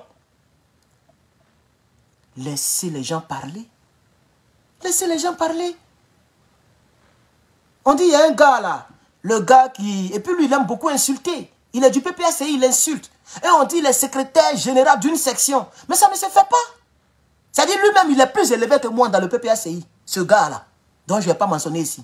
laissez les gens parler. Laissez les gens parler. On dit, il y a un gars là, le gars qui... Et puis lui, il aime beaucoup insulter. Il est du P P A C I, il insulte. Et on dit, il est secrétaire général d'une section. Mais ça ne se fait pas. C'est-à-dire, lui-même, il est plus élevé que moi dans le P P A C I, ce gars-là. Donc, je ne vais pas mentionner ici.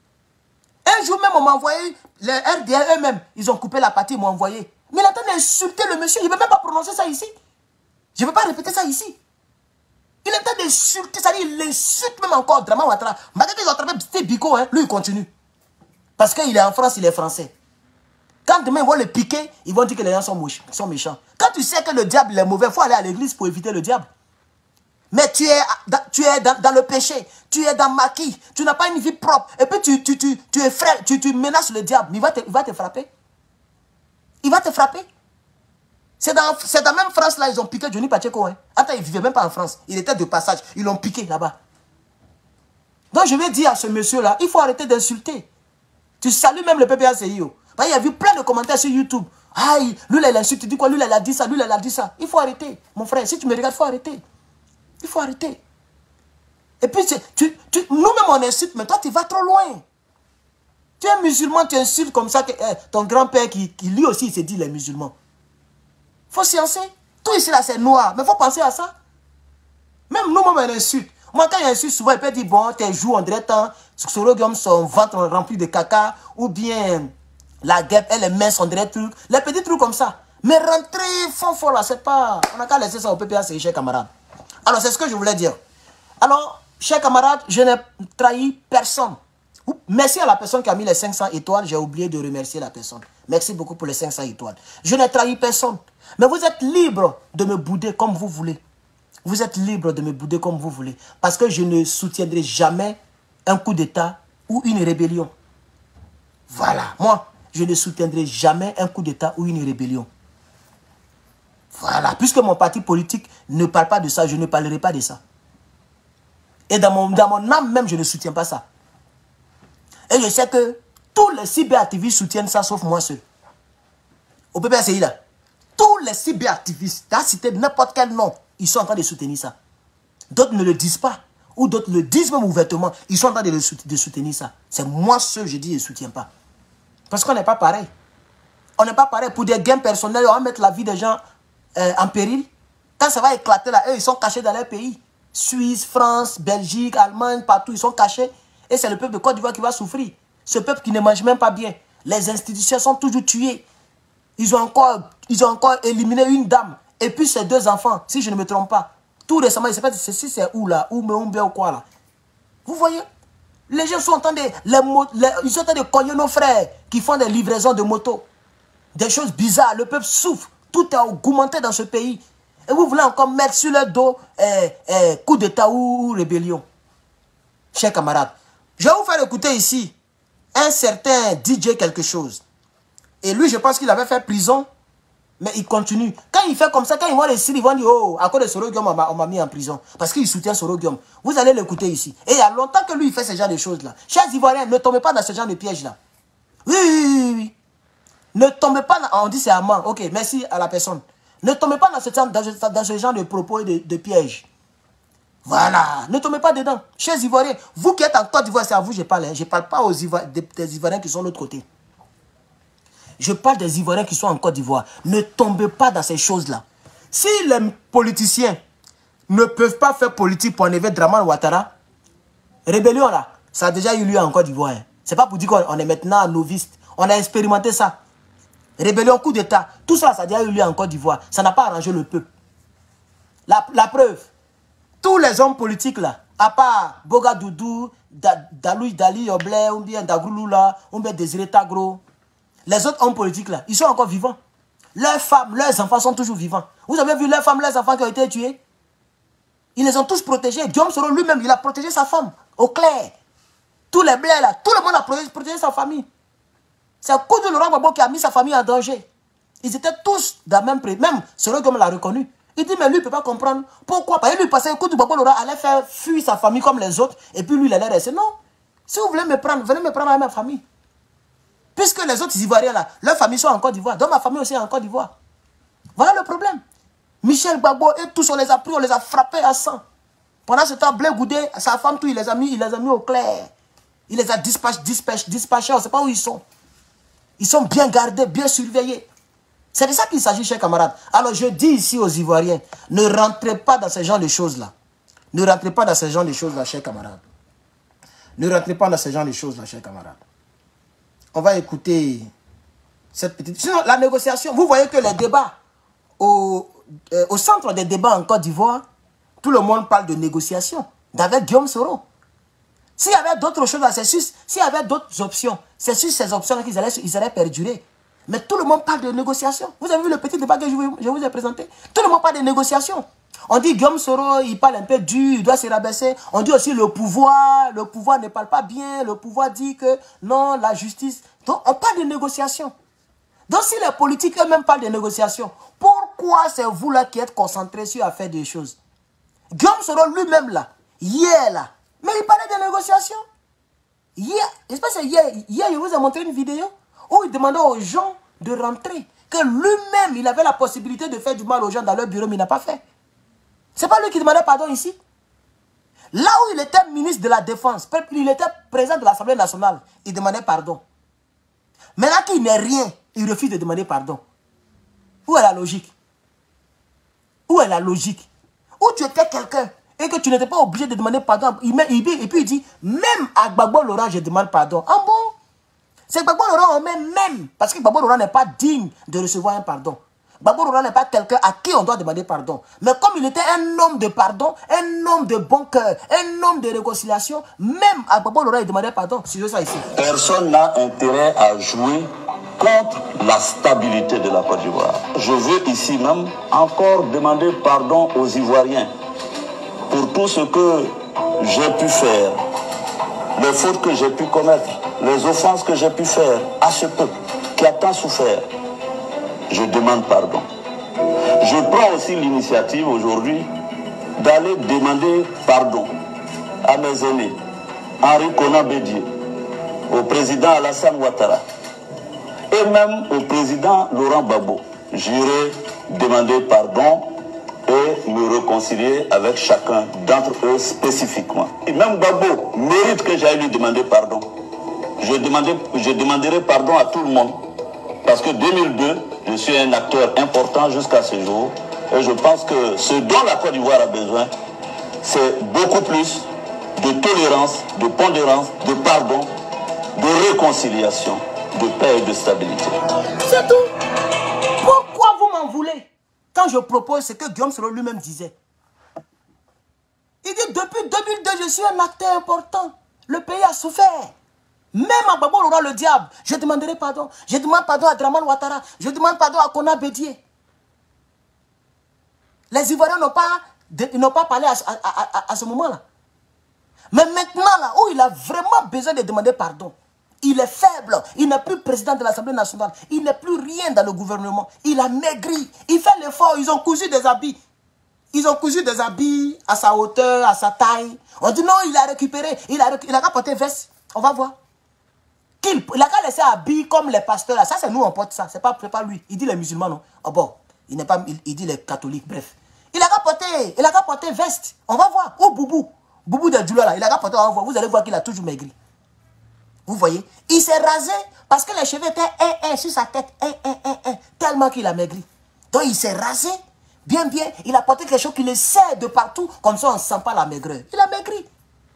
Un jour même, on m'a envoyé, les R D A eux-mêmes, ils ont coupé la partie, ils m'ont envoyé. Mais il est en train d'insulter le monsieur. Je ne vais même pas prononcer ça ici. Je ne vais pas répéter ça ici. Il est en train d'insulter, c'est-à-dire, il insulte même encore Drama Ouattara. Malgré qu'ils ont attrapé Petit Biko, hein, lui, il continue. Parce qu'il est en France, il est français. Quand demain ils vont le piquer, ils vont dire que les gens sont, mouches, sont méchants. Quand tu sais que le diable est mauvais, il faut aller à l'église pour éviter le diable. Mais tu es, tu es dans, dans le péché, tu es dans maquis, tu n'as pas une vie propre. Et puis tu, tu, tu, tu es frère, tu, tu menaces le diable. Il va te, il va te frapper. Il va te frapper. C'est dans, dans la même France là, ils ont piqué Johnny Pacheco. Hein. Attends, il ne vivait même pas en France. Il était de passage. Ils l'ont piqué là-bas. Donc je vais dire à ce monsieur-là, il faut arrêter d'insulter. Tu salues même le P P A C I. Il y a vu plein de commentaires sur YouTube. Ah, lui, il a insulté, tu dis quoi? Lui, il a dit ça, lui, il a dit ça. Il faut arrêter, mon frère. Si tu me regardes, il faut arrêter. Il faut arrêter. Et puis, tu, tu, nous-mêmes, on insulte, mais toi, tu vas trop loin. Tu es musulman, tu insultes comme ça. Que, eh, ton grand-père, qui, qui lui aussi, il s'est dit les musulmans. Il faut sciencer. Tout ici, là, c'est noir. Mais il faut penser à ça. Même nous-mêmes, on insulte. Moi, quand il insulte, souvent, il peut dire, bon, tes joues, on dirait tant, son ventre rempli de caca, ou bien la guêpe, elle est mince, on dirait truc. Les petits trucs comme ça. Mais rentrer fort, fort, là, c'est pas... On n'a qu'à laisser ça au P P A C I, chers camarades. Alors, c'est ce que je voulais dire. Alors, chers camarades, je n'ai trahi personne. Merci à la personne qui a mis les cinq cents étoiles. J'ai oublié de remercier la personne. Merci beaucoup pour les cinq cents étoiles. Je n'ai trahi personne. Mais vous êtes libre de me bouder comme vous voulez. Vous êtes libre de me bouder comme vous voulez. Parce que je ne soutiendrai jamais un coup d'État ou une rébellion. Voilà. Moi, je ne soutiendrai jamais un coup d'État ou une rébellion. Voilà. Puisque mon parti politique ne parle pas de ça, je ne parlerai pas de ça. Et dans mon, dans mon âme même, je ne soutiens pas ça. Et je sais que tous les cyberactivistes soutiennent ça, sauf moi seul. Au P P A C I là, tous les cyberactivistes, tu as cité n'importe quel nom, ils sont en train de soutenir ça. D'autres ne le disent pas. Ou d'autres le disent même ouvertement. Ils sont en train de, le, de soutenir ça. C'est moi seul, je dis, je ne soutiens pas. Parce qu'on n'est pas pareil. On n'est pas pareil. Pour des gains personnels, on va mettre la vie des gens euh, en péril. Quand ça va éclater là, eux, ils sont cachés dans leur pays. Suisse, France, Belgique, Allemagne, partout, ils sont cachés. Et c'est le peuple de Côte d'Ivoire qui va souffrir. Ce peuple qui ne mange même pas bien. Les institutions sont toujours tuées. Ils ont encore, ils ont encore éliminé une dame. Et puis ses deux enfants, si je ne me trompe pas. Tout récemment, je ne sais pas si c'est où là, où Meumbe ou quoi là. Vous voyez, les gens sont en train de, les, les, ils sont en train de cogner nos frères qui font des livraisons de motos. Des choses bizarres, le peuple souffre. Tout est augmenté dans ce pays. Et vous voulez encore mettre sur le dos eh, eh, coup d'État ou rébellion. Chers camarades, je vais vous faire écouter ici un certain D J quelque chose. Et lui, je pense qu'il avait fait prison Mais il continue. Quand il fait comme ça, quand ils vont réussir, ils vont dire, oh, à cause de Soro Guillaume, on m'a mis en prison. Parce qu'il soutient Soro Guillaume. Vous allez l'écouter ici. Et il y a longtemps que lui, il fait ce genre de choses-là. Chers Ivoiriens, ne tombez pas dans ce genre de piège-là. Oui, oui, oui, oui. Ne tombez pas dans... On dit c'est amant. Ok, merci à la personne. Ne tombez pas dans ce, dans ce, dans ce genre de propos et de, de pièges. Voilà. Ne tombez pas dedans. Chers Ivoiriens, vous qui êtes en Côte d'Ivoire, c'est à vous que je parle. Hein. Je ne parle pas aux Ivoiriens, des, des Ivoiriens qui sont de l'autre côté. Je parle des Ivoiriens qui sont en Côte d'Ivoire. Ne tombez pas dans ces choses-là. Si les politiciens ne peuvent pas faire politique pour enlever Dramane Ouattara, rébellion là, ça a déjà eu lieu en Côte d'Ivoire. Hein. C'est pas pour dire qu'on est maintenant novice. On a expérimenté ça. Rébellion, coup d'État, tout ça, ça a déjà eu lieu en Côte d'Ivoire. Ça n'a pas arrangé le peuple. La, la preuve, tous les hommes politiques là, à part Boga Doudou, da, Dalou Dali Oblé, ou bien Dagrouloula, ou bien Désiré Tagro, les autres hommes politiques là, ils sont encore vivants. Leurs femmes, leurs enfants sont toujours vivants. Vous avez vu leurs femmes, leurs enfants qui ont été tués? Ils les ont tous protégés. Guillaume Soro lui-même, il a protégé sa femme, au clair. Tous les blés là, tout le monde a protégé, protégé sa famille. C'est à cause de Laurent Gbagbo qui a mis sa famille en danger. Ils étaient tous dans le même prix. Même Soro Guillaume l'a reconnu. Il dit, mais lui, il ne peut pas comprendre. Pourquoi? Parce que lui, passait, écoute, Gbagbo Laurent allait faire fuir sa famille comme les autres. Et puis lui, il allait rester. Non. Si vous voulez me prendre, venez me prendre à ma famille. Puisque les autres Ivoiriens là, leurs familles sont en Côte d'Ivoire. Donc ma famille aussi est en Côte d'Ivoire. Voilà le problème. Michel Gbagbo et tous, on les a pris, on les a frappés à sang. Pendant ce temps, Blé Goudé, sa femme, tout, il les a mis, il les a mis au clair. Il les a dispatchés, dispatchés, dispatchés, on ne sait pas où ils sont. Ils sont bien gardés, bien surveillés. C'est de ça qu'il s'agit, chers camarades. Alors je dis ici aux Ivoiriens, ne rentrez pas dans ce genre de choses-là. Ne rentrez pas dans ce genre de choses-là, chers camarades. Ne rentrez pas dans ce genre de choses-là, chers camarades. On va écouter cette petite... Sinon, la négociation, vous voyez que les débats, au, euh, au centre des débats en Côte d'Ivoire, tout le monde parle de négociation, d'avec Guillaume Soro. S'il y avait d'autres choses, c'est sûr, s'il y avait d'autres options, c'est sur ces options qu'ils allaient, ils allaient perdurer. Mais tout le monde parle de négociation. Vous avez vu le petit débat que je vous, je vous ai présenté? Tout le monde parle de négociation. On dit Guillaume Soro, il parle un peu dur, il doit se rabaisser. On dit aussi le pouvoir, le pouvoir ne parle pas bien, le pouvoir dit que non, la justice. Donc on parle de négociation. Donc si les politiques eux-mêmes parlent de négociation, pourquoi c'est vous là qui êtes concentrés sur à faire des choses? Guillaume Soro lui-même là, hier là, mais il parlait de négociation. Hier, j'espère que hier, hier, je vous ai montré une vidéo où il demandait aux gens de rentrer. Que lui-même, il avait la possibilité de faire du mal aux gens dans leur bureau, mais il n'a pas fait. C'est pas lui qui demandait pardon ici. Là où il était ministre de la Défense, il était président de l'Assemblée nationale, il demandait pardon. Maintenant qu'il n'est rien, il refuse de demander pardon. Où est la logique? Où est la logique? Où tu étais quelqu'un et que tu n'étais pas obligé de demander pardon. Il met, il, et puis il dit, même à Gbagbo Laurent, je demande pardon. Ah bon? C'est Gbagbo Laurent, on met même. Parce que Gbagbo Laurent n'est pas digne de recevoir un pardon. Gbagbo Laurent n'est pas quelqu'un à qui on doit demander pardon. Mais comme il était un homme de pardon, un homme de bon cœur, un homme de réconciliation, même à Gbagbo Laurent, il demandait pardon. C'est ça ici. Personne n'a intérêt à jouer contre la stabilité de la Côte d'Ivoire. Je veux ici même encore demander pardon aux Ivoiriens pour tout ce que j'ai pu faire, les fautes que j'ai pu commettre, les offenses que j'ai pu faire à ce peuple qui a tant souffert. Je demande pardon. Je prends aussi l'initiative aujourd'hui d'aller demander pardon à mes aînés, Henri Konan Bédié, au président Alassane Ouattara et même au président Laurent Gbagbo. J'irai demander pardon et me réconcilier avec chacun d'entre eux spécifiquement. Et même Gbagbo mérite que j'aille lui demander pardon. Je, demandais, je demanderai pardon à tout le monde. Parce que deux mille deux, je suis un acteur important jusqu'à ce jour. Et je pense que ce dont la Côte d'Ivoire a besoin, c'est beaucoup plus de tolérance, de pondérance, de pardon, de réconciliation, de paix et de stabilité. C'est tout. Pourquoi vous m'en voulez? Quand je propose ce que Guillaume Soro lui-même disait. Il dit, depuis deux mille deux, je suis un acteur important. Le pays a souffert. Même à Gbagbo Laurent le diable, je demanderai pardon. Je demande pardon à Dramane Ouattara. Je demande pardon à Konan Bédié. Les Ivoiriens n'ont pas, n'ont pas parlé à, à, à, à ce moment-là. Mais maintenant, là où il a vraiment besoin de demander pardon, Il est faible. Il n'est plus président de l'Assemblée nationale. Il n'est plus rien dans le gouvernement. Il a maigri. Il fait l'effort. Ils ont cousu des habits. Ils ont cousu des habits à sa hauteur, à sa taille. On dit non, il a récupéré. Il a, il a qu'à porter veste. On va voir. Il, il a qu'à laisser habiller comme les pasteurs. Là. Ça, c'est nous, on porte ça. Ce n'est pas, pas lui. Il dit les musulmans, non. Oh bon, il, n'est pas, il, il dit les catholiques. Bref. Il a qu'à porter, il a qu'à porter veste. On va voir. Oh, Boubou. Boubou de Djoula, là. Il a qu'à porter, on va voir. Vous allez voir qu'il a toujours maigri. Vous voyez? Il s'est rasé parce que les cheveux étaient un, un sur sa tête. Un, un, un, un. Tellement qu'il a maigri. Donc, il s'est rasé. Bien, bien, il a porté quelque chose qui le sert de partout, comme ça on ne sent pas la maigreur. Il a maigri.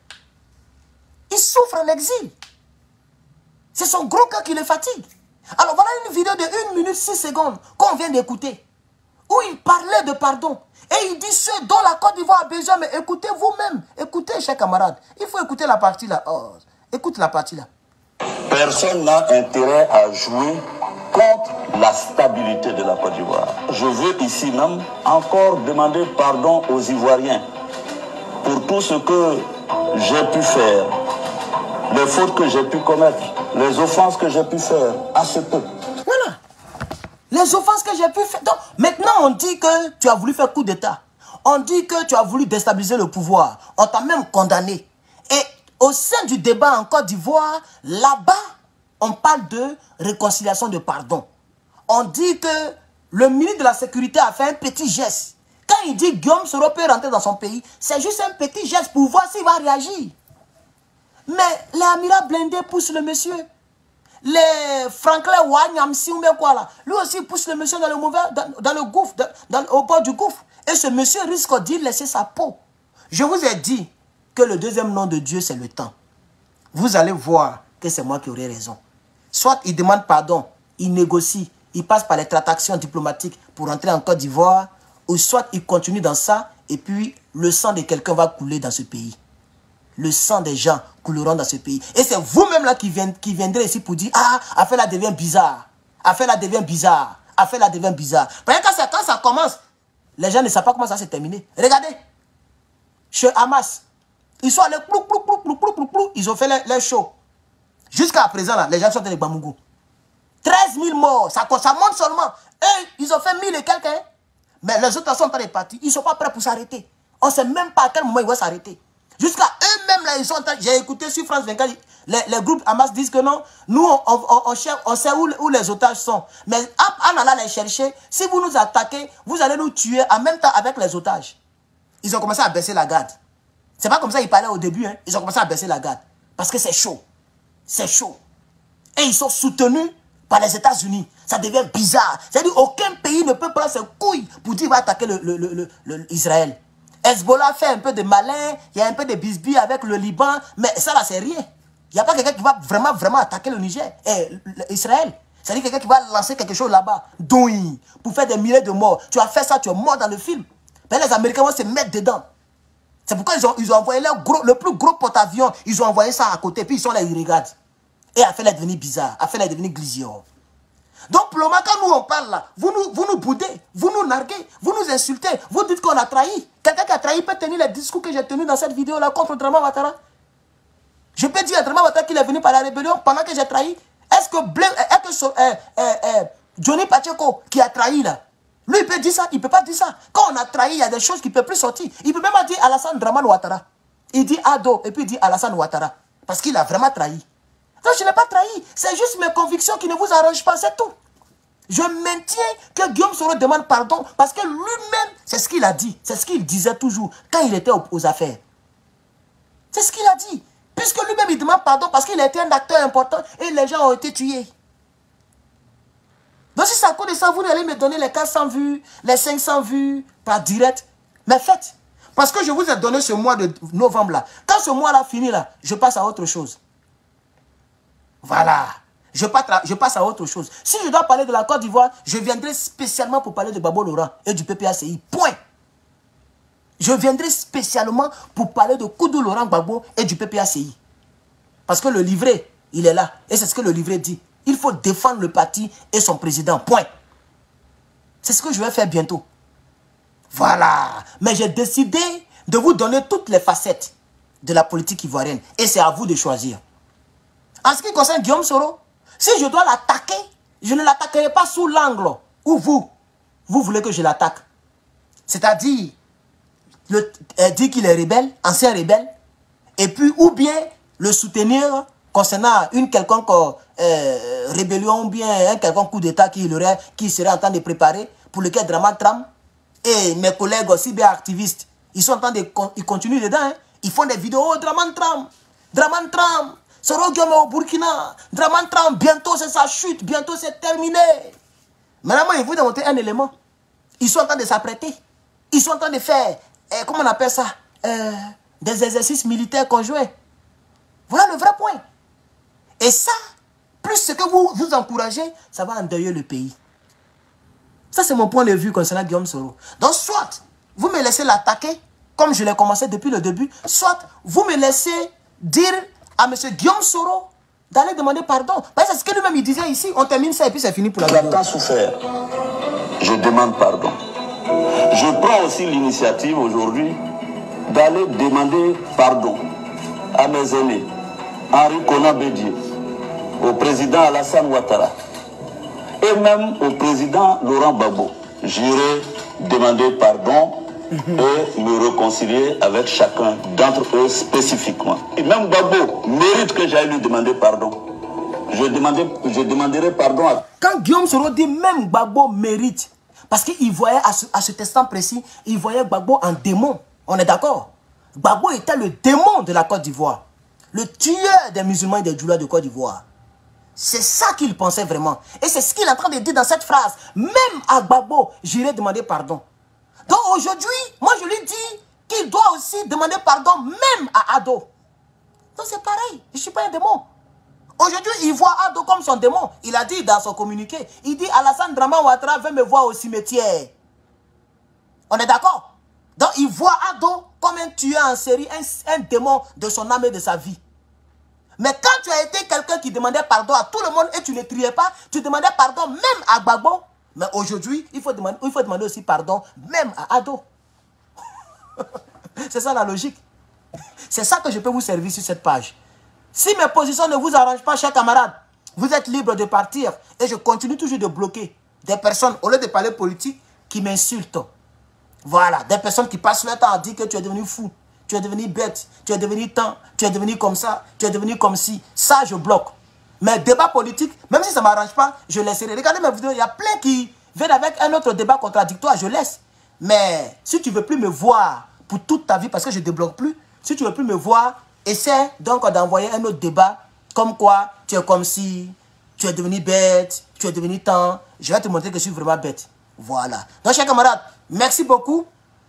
Il souffre en exil. C'est son gros cœur qui le fatigue. Alors voilà une vidéo de une minute six secondes qu'on vient d'écouter, où il parlait de pardon. Et il dit ce dont la Côte d'Ivoire a besoin, mais écoutez vous-même. Écoutez, chers camarades. Il faut écouter la partie là. Oh, écoute la partie là. Personne n'a intérêt à jouer contre la stabilité de la Côte d'Ivoire. Je veux ici même encore demander pardon aux Ivoiriens pour tout ce que j'ai pu faire, les fautes que j'ai pu commettre, les offenses que j'ai pu faire à ce peuple. Voilà. Les offenses que j'ai pu faire. Donc, maintenant, on dit que tu as voulu faire coup d'État. On dit que tu as voulu déstabiliser le pouvoir. On t'a même condamné. Et au sein du débat en Côte d'Ivoire, là-bas, on parle de réconciliation, de pardon. On dit que le ministre de la Sécurité a fait un petit geste. Quand il dit Guillaume Soro peut rentrer dans son pays, c'est juste un petit geste pour voir s'il va réagir. Mais les Amirats blindés poussent le monsieur. Les Franklin Wanyamsi ou quoi là, lui aussi pousse le monsieur dans le mauvais, dans, dans le gouffre, dans, dans, au bord du gouffre. Et ce monsieur risque d'y laisser sa peau. Je vous ai dit que le deuxième nom de Dieu, c'est le temps. Vous allez voir que c'est moi qui aurai raison. Soit il demande pardon, il négocie, il passe par les tractations diplomatiques pour entrer en Côte d'Ivoire, ou soit il continue dans ça, et puis le sang de quelqu'un va couler dans ce pays. Le sang des gens couleront dans ce pays. Et c'est vous-même là qui, vient, qui viendrez ici pour dire, ah, affaire là devient bizarre. Affaire là devient bizarre. Affaire là devient bizarre. Parce que quand ça, quand ça commence, les gens ne savent pas comment ça s'est terminé. Regardez, chez Hamas, ils sont allés, plou, plou, plou, plou, plou, plou, plou, ils ont fait les, les shows. Jusqu'à présent, là, les gens sont dans les Bamougou. treize mille morts, ça, ça monte seulement. Et ils ont fait mille et quelques. Hein? Mais les autres sont en train de partir. Ils ne sont pas prêts pour s'arrêter. On ne sait même pas à quel moment ils vont s'arrêter. Jusqu'à eux-mêmes, là, ils sont en train... J'ai écouté sur France vingt-quatre, les, les groupes Hamas disent que non, nous, on, on, on, cherche, on sait où, où les otages sont. Mais en allant les chercher, si vous nous attaquez, vous allez nous tuer en même temps avec les otages. Ils ont commencé à baisser la garde. C'est pas comme ça qu'ils parlaient au début. Hein. Ils ont commencé à baisser la garde. Parce que c'est chaud. C'est chaud. Et ils sont soutenus par les États-Unis. Ça devient bizarre. C'est-à-dire qu'aucun pays ne peut prendre ses couilles pour dire qu'il va attaquer le, le, le, le, le Israël. Hezbollah fait un peu de malin, il y a un peu de bisbis avec le Liban, mais ça là c'est rien. Il n'y a pas quelqu'un qui va vraiment, vraiment attaquer le Niger, et Israël. C'est-à-dire quelqu'un qui va lancer quelque chose là-bas, pour faire des milliers de morts. Tu as fait ça, tu es mort dans le film. Mais les Américains vont se mettre dedans. C'est pourquoi ils ont, ils ont envoyé leur gros, le plus gros porte-avions, ils ont envoyé ça à côté, puis ils sont là, ils regardent. Et affaire est devenue bizarre, affaire est devenue glision. Donc, pour le moment, quand nous on parle là, vous nous, vous nous boudez, vous nous narguez, vous nous insultez, vous dites qu'on a trahi. Quelqu'un qui a trahi peut tenir les discours que j'ai tenus dans cette vidéo-là contre Draman Ouattara. Je peux dire à Draman Ouattara qu'il est venu par la rébellion pendant que j'ai trahi. Est-ce que, est que euh, euh, euh, Johnny Pacheco qui a trahi là, lui il peut dire ça, il ne peut pas dire ça. Quand on a trahi, il y a des choses qui ne peuvent plus sortir. Il peut même pas dire Alassane Draman Ouattara. Il dit Ado et puis il dit Alassane Ouattara. Parce qu'il a vraiment trahi. Non, je n'ai pas trahi. C'est juste mes convictions qui ne vous arrangent pas, c'est tout. Je maintiens que Guillaume Soro demande pardon parce que lui-même, c'est ce qu'il a dit. C'est ce qu'il disait toujours quand il était aux, aux affaires. C'est ce qu'il a dit. Puisque lui-même, il demande pardon parce qu'il a été un acteur important et les gens ont été tués. Donc si c'est à cause de ça, vous allez me donner les quatre cents vues, les cinq cents vues par direct. Mais faites. Parce que je vous ai donné ce mois de novembre-là. Quand ce mois-là finit, là, je passe à autre chose. Voilà. Je passe, je passe à autre chose. Si je dois parler de la Côte d'Ivoire, je viendrai spécialement pour parler de Gbagbo Laurent et du P P A C I. Point. Je viendrai spécialement pour parler de Koudou Laurent Gbagbo et du P P A C I. Parce que le livret, il est là. Et c'est ce que le livret dit. Il faut défendre le parti et son président. Point. C'est ce que je vais faire bientôt. Voilà. Mais j'ai décidé de vous donner toutes les facettes de la politique ivoirienne. Et c'est à vous de choisir. En ce qui concerne Guillaume Soro, si je dois l'attaquer, je ne l'attaquerai pas sous l'angle où vous, vous voulez que je l'attaque. C'est-à-dire, dire qu'il est rebelle, ancien rebelle, et puis ou bien le soutenir concernant une quelconque euh, rébellion ou bien un quelconque coup d'État qui, qui serait en train de préparer, pour lequel Draman Tram et mes collègues aussi bien activistes, ils sont en train de ils continuent dedans, hein. Ils font des vidéos, oh, Draman Tram, Draman Tram, Soro Guillaume au Burkina, Draman Tram, bientôt c'est sa chute, bientôt c'est terminé. Maintenant, ils vous démontrer un élément. Ils sont en train de s'apprêter. Ils sont en train de faire, eh, comment on appelle ça, euh, des exercices militaires conjoints. Voilà le vrai point. Et ça, plus ce que vous vous encouragez, ça va endeuiller le pays. Ça, c'est mon point de vue concernant Guillaume Soro. Donc, soit vous me laissez l'attaquer, comme je l'ai commencé depuis le début, soit vous me laissez dire à M. Guillaume Soro d'aller demander pardon. Parce que c'est ce que lui-même il disait ici, on termine ça et puis c'est fini pour la vidéo. Tant souffert, je demande pardon. Je prends aussi l'initiative aujourd'hui d'aller demander pardon à mes aînés, Henri Konan Bédié, au président Alassane Ouattara et même au président Laurent Gbagbo. J'irai demander pardon et me réconcilier avec chacun d'entre eux spécifiquement. Et même Gbagbo mérite que j'aille lui demander pardon. Je, demandais, je demanderai pardon à... Quand Guillaume Soro dit même Gbagbo mérite, parce qu'il voyait à, ce, à cet instant précis, il voyait Gbagbo en démon. On est d'accord? Gbagbo était le démon de la Côte d'Ivoire. Le tueur des musulmans et des djoulas de Côte d'Ivoire. C'est ça qu'il pensait vraiment. Et c'est ce qu'il est en train de dire dans cette phrase. Même à Gbagbo, j'irai demander pardon. Donc aujourd'hui, moi je lui dis qu'il doit aussi demander pardon même à Ado. Donc c'est pareil, je ne suis pas un démon. Aujourd'hui, il voit Ado comme son démon. Il a dit dans son communiqué, il dit Alassane Draman Ouattara veut me voir au cimetière. On est d'accord? Donc il voit Ado comme un tueur en série, un, un démon de son âme et de sa vie. Mais quand tu as été quelqu'un qui demandait pardon à tout le monde et tu ne criais pas, tu demandais pardon même à Gbagbo. Mais aujourd'hui, il faut demander, il faut demander aussi pardon même à Ado. C'est ça la logique. C'est ça que je peux vous servir sur cette page. Si mes positions ne vous arrangent pas, chers camarades, vous êtes libres de partir. Et je continue toujours de bloquer des personnes, au lieu de parler politique, qui m'insultent. Voilà, des personnes qui passent leur temps à dire que tu es devenu fou, tu es devenu bête, tu es devenu tant, tu es devenu comme ça, tu es devenu comme ci. Ça, je bloque. Mais débat politique, même si ça ne m'arrange pas, je laisserai. Regardez mes vidéos, il y a plein qui viennent avec un autre débat contradictoire, je laisse. Mais si tu ne veux plus me voir pour toute ta vie, parce que je ne débloque plus, si tu ne veux plus me voir, essaie donc d'envoyer un autre débat, comme quoi tu es comme si, tu es devenu bête, tu es devenu tant. Je vais te montrer que je suis vraiment bête. Voilà. Donc, chers camarades, merci beaucoup.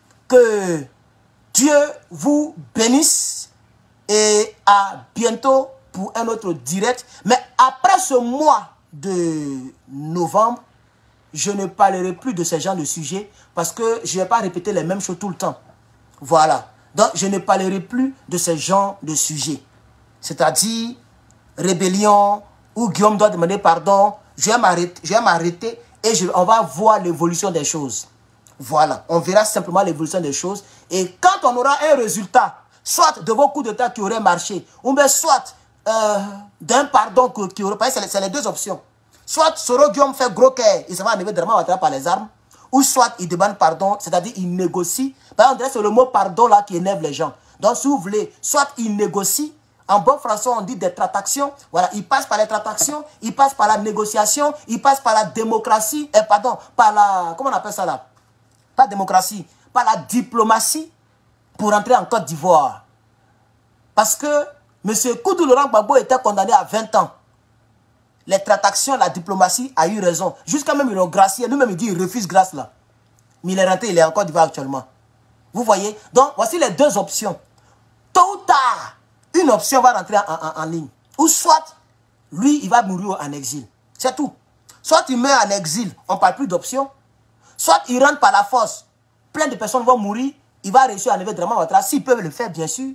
Que Dieu vous bénisse. Et à bientôt pour un autre direct. Mais après ce mois de novembre, je ne parlerai plus de ce genre de sujet parce que je ne vais pas répéter les mêmes choses tout le temps. Voilà. Donc, je ne parlerai plus de ce genre de sujet. C'est-à-dire, rébellion, où Guillaume doit demander pardon. Je vais m'arrêter et je, on va voir l'évolution des choses. Voilà. On verra simplement l'évolution des choses. Et quand on aura un résultat, soit de vos coups d'État qui auraient marché, ou bien soit euh, d'un pardon qui aurait... C'est les deux options. Soit Soro Guillaume fait gros cœur, il se va enlever Draman Ouattara par les armes, ou soit il demande pardon, c'est-à-dire il négocie. Par exemple, c'est le mot pardon là qui énerve les gens. Donc si vous voulez, soit il négocie, en bon français on dit des tractations, voilà, il passe par les tractations, il passe par la négociation, il passe par la démocratie, eh, pardon, par la, comment on appelle ça là? Pas démocratie, par la diplomatie pour entrer en Côte d'Ivoire. Parce que M. Koudou Laurent Gbagbo était condamné à vingt ans. Les tractations, la diplomatie a eu raison. Jusqu'à même ils l'ont gracié. Lui-même il dit il refuse grâce là. Mais il est rentré, il est en Côte d'Ivoire actuellement. Vous voyez? Donc voici les deux options. Tôt ou tard, une option va rentrer en, en, en ligne. Ou soit, lui, il va mourir en exil. C'est tout. Soit il meurt en exil, on ne parle plus d'option. Soit il rentre par la force. Plein de personnes vont mourir. Il va réussir à enlever Draman Ouattara. S'ils peuvent le faire, bien sûr.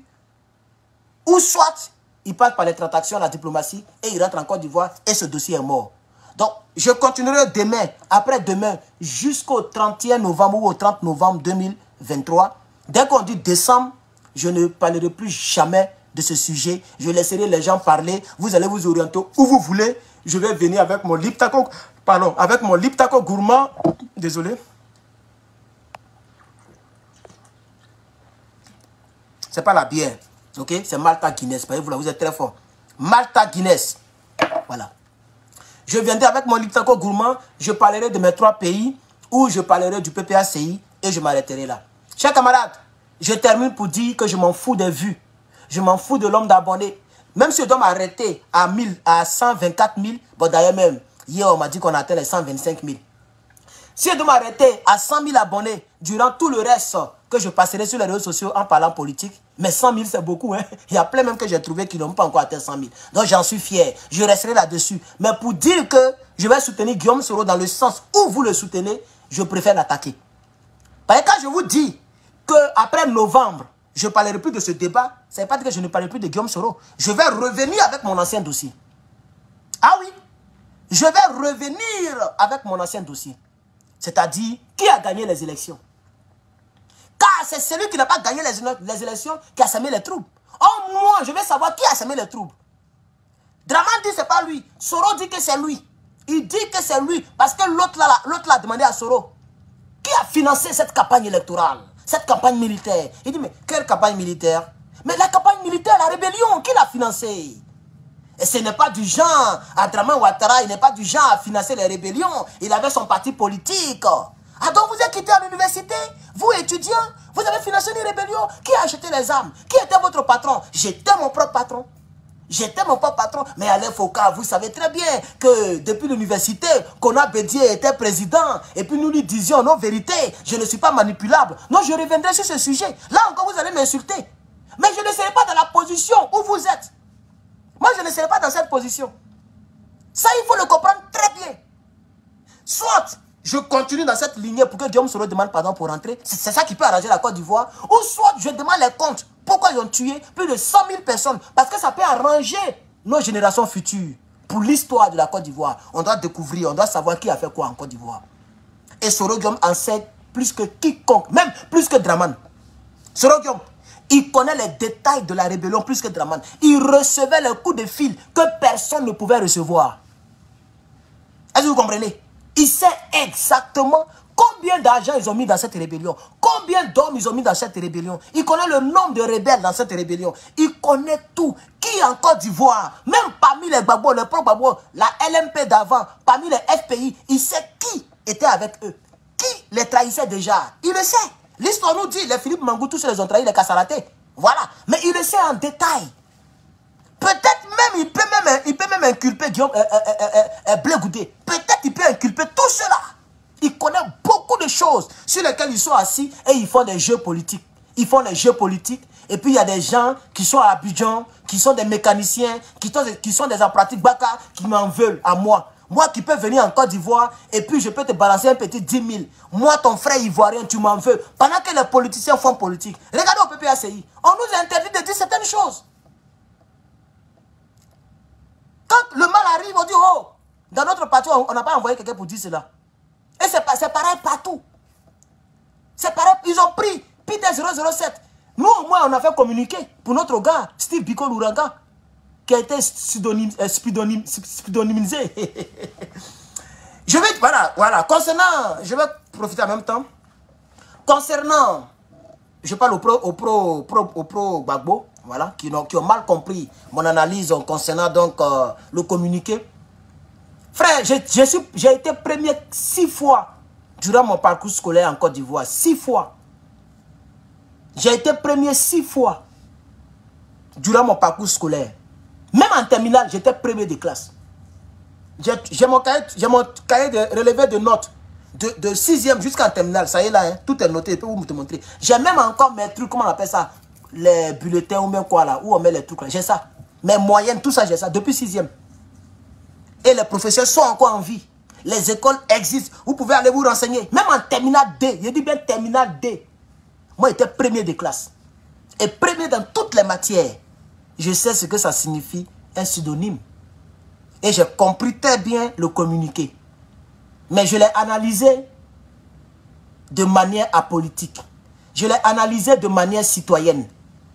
Ou soit, il passe par les tractations, la diplomatie, et il rentre en Côte d'Ivoire, et ce dossier est mort. Donc, je continuerai demain, après-demain, jusqu'au trente et un novembre ou au trente novembre deux mille vingt-trois. Dès qu'on dit décembre, je ne parlerai plus jamais de ce sujet. Je laisserai les gens parler. Vous allez vous orienter où vous voulez. Je vais venir avec mon Liptako, pardon, avec mon Liptako gourmand. Désolé. C'est pas la bière, ok? C'est Malta Guinness. Vous là, vous êtes très fort. Malta Guinness. Voilà. Je viendrai avec mon Liptako gourmand. Je parlerai de mes trois pays où je parlerai du P P A C I et je m'arrêterai là. Chers camarades, je termine pour dire que je m'en fous des vues. Je m'en fous de l'homme d'abonnés. Même si je dois m'arrêter à, à cent vingt-quatre mille, bon d'ailleurs même, hier on m'a dit qu'on a atteint les cent vingt-cinq mille. Si je dois m'arrêter à cent mille abonnés, durant tout le reste que je passerai sur les réseaux sociaux en parlant politique, mais cent mille c'est beaucoup, hein. Il y a plein même que j'ai trouvé qui n'ont pas encore atteint cent mille. Donc j'en suis fier, je resterai là-dessus. Mais pour dire que je vais soutenir Guillaume Soro dans le sens où vous le soutenez, je préfère l'attaquer. Parce que quand je vous dis qu'après novembre, je ne parlerai plus de ce débat, ça ne veut pas dire que je ne parlerai plus de Guillaume Soro. Je vais revenir avec mon ancien dossier. Ah oui, je vais revenir avec mon ancien dossier. C'est-à-dire, qui a gagné les élections? Car c'est celui qui n'a pas gagné les, les élections qui a semé les troubles. Oh, moi, je vais savoir qui a semé les troubles. Draman dit que ce n'est pas lui. Soro dit que c'est lui. Il dit que c'est lui parce que l'autre l'a demandé à Soro. Qui a financé cette campagne électorale? Cette campagne militaire? Il dit, mais quelle campagne militaire? Mais la campagne militaire, la rébellion, qui l'a financée? Et ce n'est pas du genre, Adraman Ouattara, il n'est pas du genre à financer les rébellions. Il avait son parti politique. Ah donc vous êtes quitté à l'université? Vous étudiants, vous avez financé une rébellion? Qui a acheté les armes? Qui était votre patron? J'étais mon propre patron. J'étais mon propre patron. Mais Alain Foucault, vous savez très bien que depuis l'université, Kona Bédié était président. Et puis nous lui disions nos vérités. Je ne suis pas manipulable. Non, je reviendrai sur ce sujet. Là encore, vous allez m'insulter. Mais je ne serai pas dans la position où vous êtes. Moi, je ne serai pas dans cette position. Ça, il faut le comprendre très bien. Soit je continue dans cette lignée pour que Guillaume Soro demande pardon pour rentrer. C'est ça qui peut arranger la Côte d'Ivoire. Ou soit je demande les comptes. Pourquoi ils ont tué plus de cent mille personnes? Parce que ça peut arranger nos générations futures. Pour l'histoire de la Côte d'Ivoire, on doit découvrir, on doit savoir qui a fait quoi en Côte d'Ivoire. Et Soro Guillaume en sait plus que quiconque, même plus que Draman. Soro Guillaume, il connaît les détails de la rébellion plus que Draman. Il recevait les coups de fil que personne ne pouvait recevoir. Est-ce que vous comprenez? Il sait exactement combien d'argent ils ont mis dans cette rébellion. Combien d'hommes ils ont mis dans cette rébellion. Il connaît le nombre de rebelles dans cette rébellion. Il connaît tout. Qui en Côte d'Ivoire, même parmi les Gbagbo, les pro-Gbagbo, la L M P d'avant, parmi les F P I, il sait qui était avec eux. Qui les trahissait déjà. Il le sait. L'histoire nous dit, les Philippe Mangou, tous les ont trahi, les Kassaraté. Voilà. Mais il le sait en détail. Peut-être même, il peut même, il peut même inculper Guillaume euh, euh, euh, euh, Blé Goudé. Peut-être il peut inculper tout cela. Il connaît beaucoup de choses sur lesquelles ils sont assis et ils font des jeux politiques. Ils font des jeux politiques. Et puis il y a des gens qui sont à Abidjan, qui sont des mécaniciens, qui sont des, qui sont des apprentis Baka, qui m'en veulent à moi. Moi qui peux venir en Côte d'Ivoire et puis je peux te balancer un petit dix mille. Moi, ton frère ivoirien, tu m'en veux. Pendant que les politiciens font politique. Regardez au P P A C I. On nous interdit de dire certaines choses. Quand le mal arrive, on dit, oh, dans notre parti, on n'a pas envoyé quelqu'un pour dire cela. Et c'est pareil partout. C'est pareil, ils ont pris Peter zéro zéro sept. Nous, au moins, on a fait communiquer pour notre gars, Steve Biko Louranga, qui a été pseudonymisé. Je vais, voilà, voilà, concernant, je vais profiter en même temps. Concernant, je parle au pro, au pro, pro, au pro Gbagbo, voilà, qui ont, qui ont mal compris mon analyse concernant donc euh, le communiqué. Frère, j'ai été premier six fois durant mon parcours scolaire en Côte d'Ivoire. Six fois. J'ai été premier six fois durant mon parcours scolaire. Même en terminale, j'étais premier de classe. J'ai mon cahier, mon cahier de relevé de notes de, de sixième jusqu'en terminale. Ça y est là, hein, tout est noté, je peux vous te montrer. J'ai même encore mes trucs, comment on appelle ça, les bulletins ou même quoi là, où on met les trucs là. J'ai ça. Mes moyennes, tout ça, j'ai ça depuis sixième. Et les professeurs sont encore en vie. Les écoles existent. Vous pouvez aller vous renseigner. Même en terminale D. Je dis bien terminale D. Moi, j'étais premier de classe. Et premier dans toutes les matières. Je sais ce que ça signifie, un pseudonyme. Et j'ai compris très bien le communiqué. Mais je l'ai analysé de manière apolitique. Je l'ai analysé de manière citoyenne.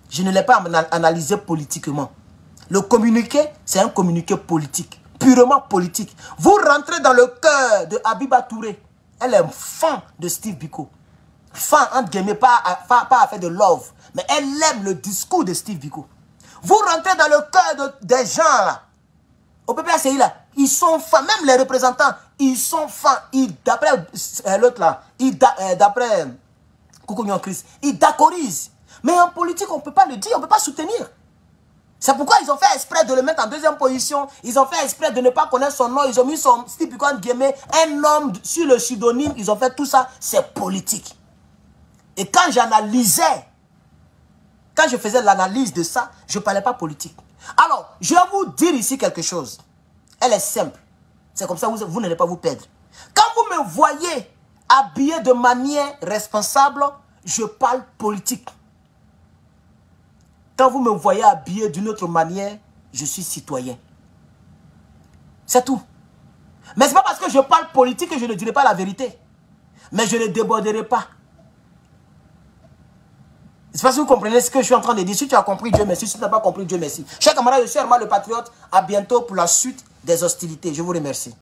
Je ne l'ai pas analysé politiquement. Le communiqué, c'est un communiqué politique, purement politique. Vous rentrez dans le cœur de Habiba Touré. Elle est fan de Steve Biko. Fan, entre guillemets, pas, pas, pas à faire de love. Mais elle aime le discours de Steve Biko. Vous rentrez dans le cœur de, des gens là. Au P P A C I là, ils sont fans. Même les représentants, ils sont fans. D'après euh, l'autre là, euh, d'après Koukounion Chris, ils d'accorisent. Mais en politique, on ne peut pas le dire, on ne peut pas soutenir. C'est pourquoi ils ont fait exprès de le mettre en deuxième position. Ils ont fait exprès de ne pas connaître son nom. Ils ont mis son Steve Biko entre guillemets, un homme sur le pseudonyme. Ils ont fait tout ça. C'est politique. Et quand j'analysais, quand je faisais l'analyse de ça, je ne parlais pas politique. Alors, je vais vous dire ici quelque chose. Elle est simple. C'est comme ça que vous, vous n'allez pas vous perdre. Quand vous me voyez habillé de manière responsable, je parle politique. Quand vous me voyez habillé d'une autre manière, je suis citoyen. C'est tout. Mais ce n'est pas parce que je parle politique que je ne dirai pas la vérité. Mais je ne déborderai pas. C'est parce que vous comprenez ce que je suis en train de dire. Si tu as compris, Dieu merci. Si tu n'as pas compris, Dieu merci. Chers camarades, je suis Arma le Patriote. À bientôt pour la suite des hostilités. Je vous remercie.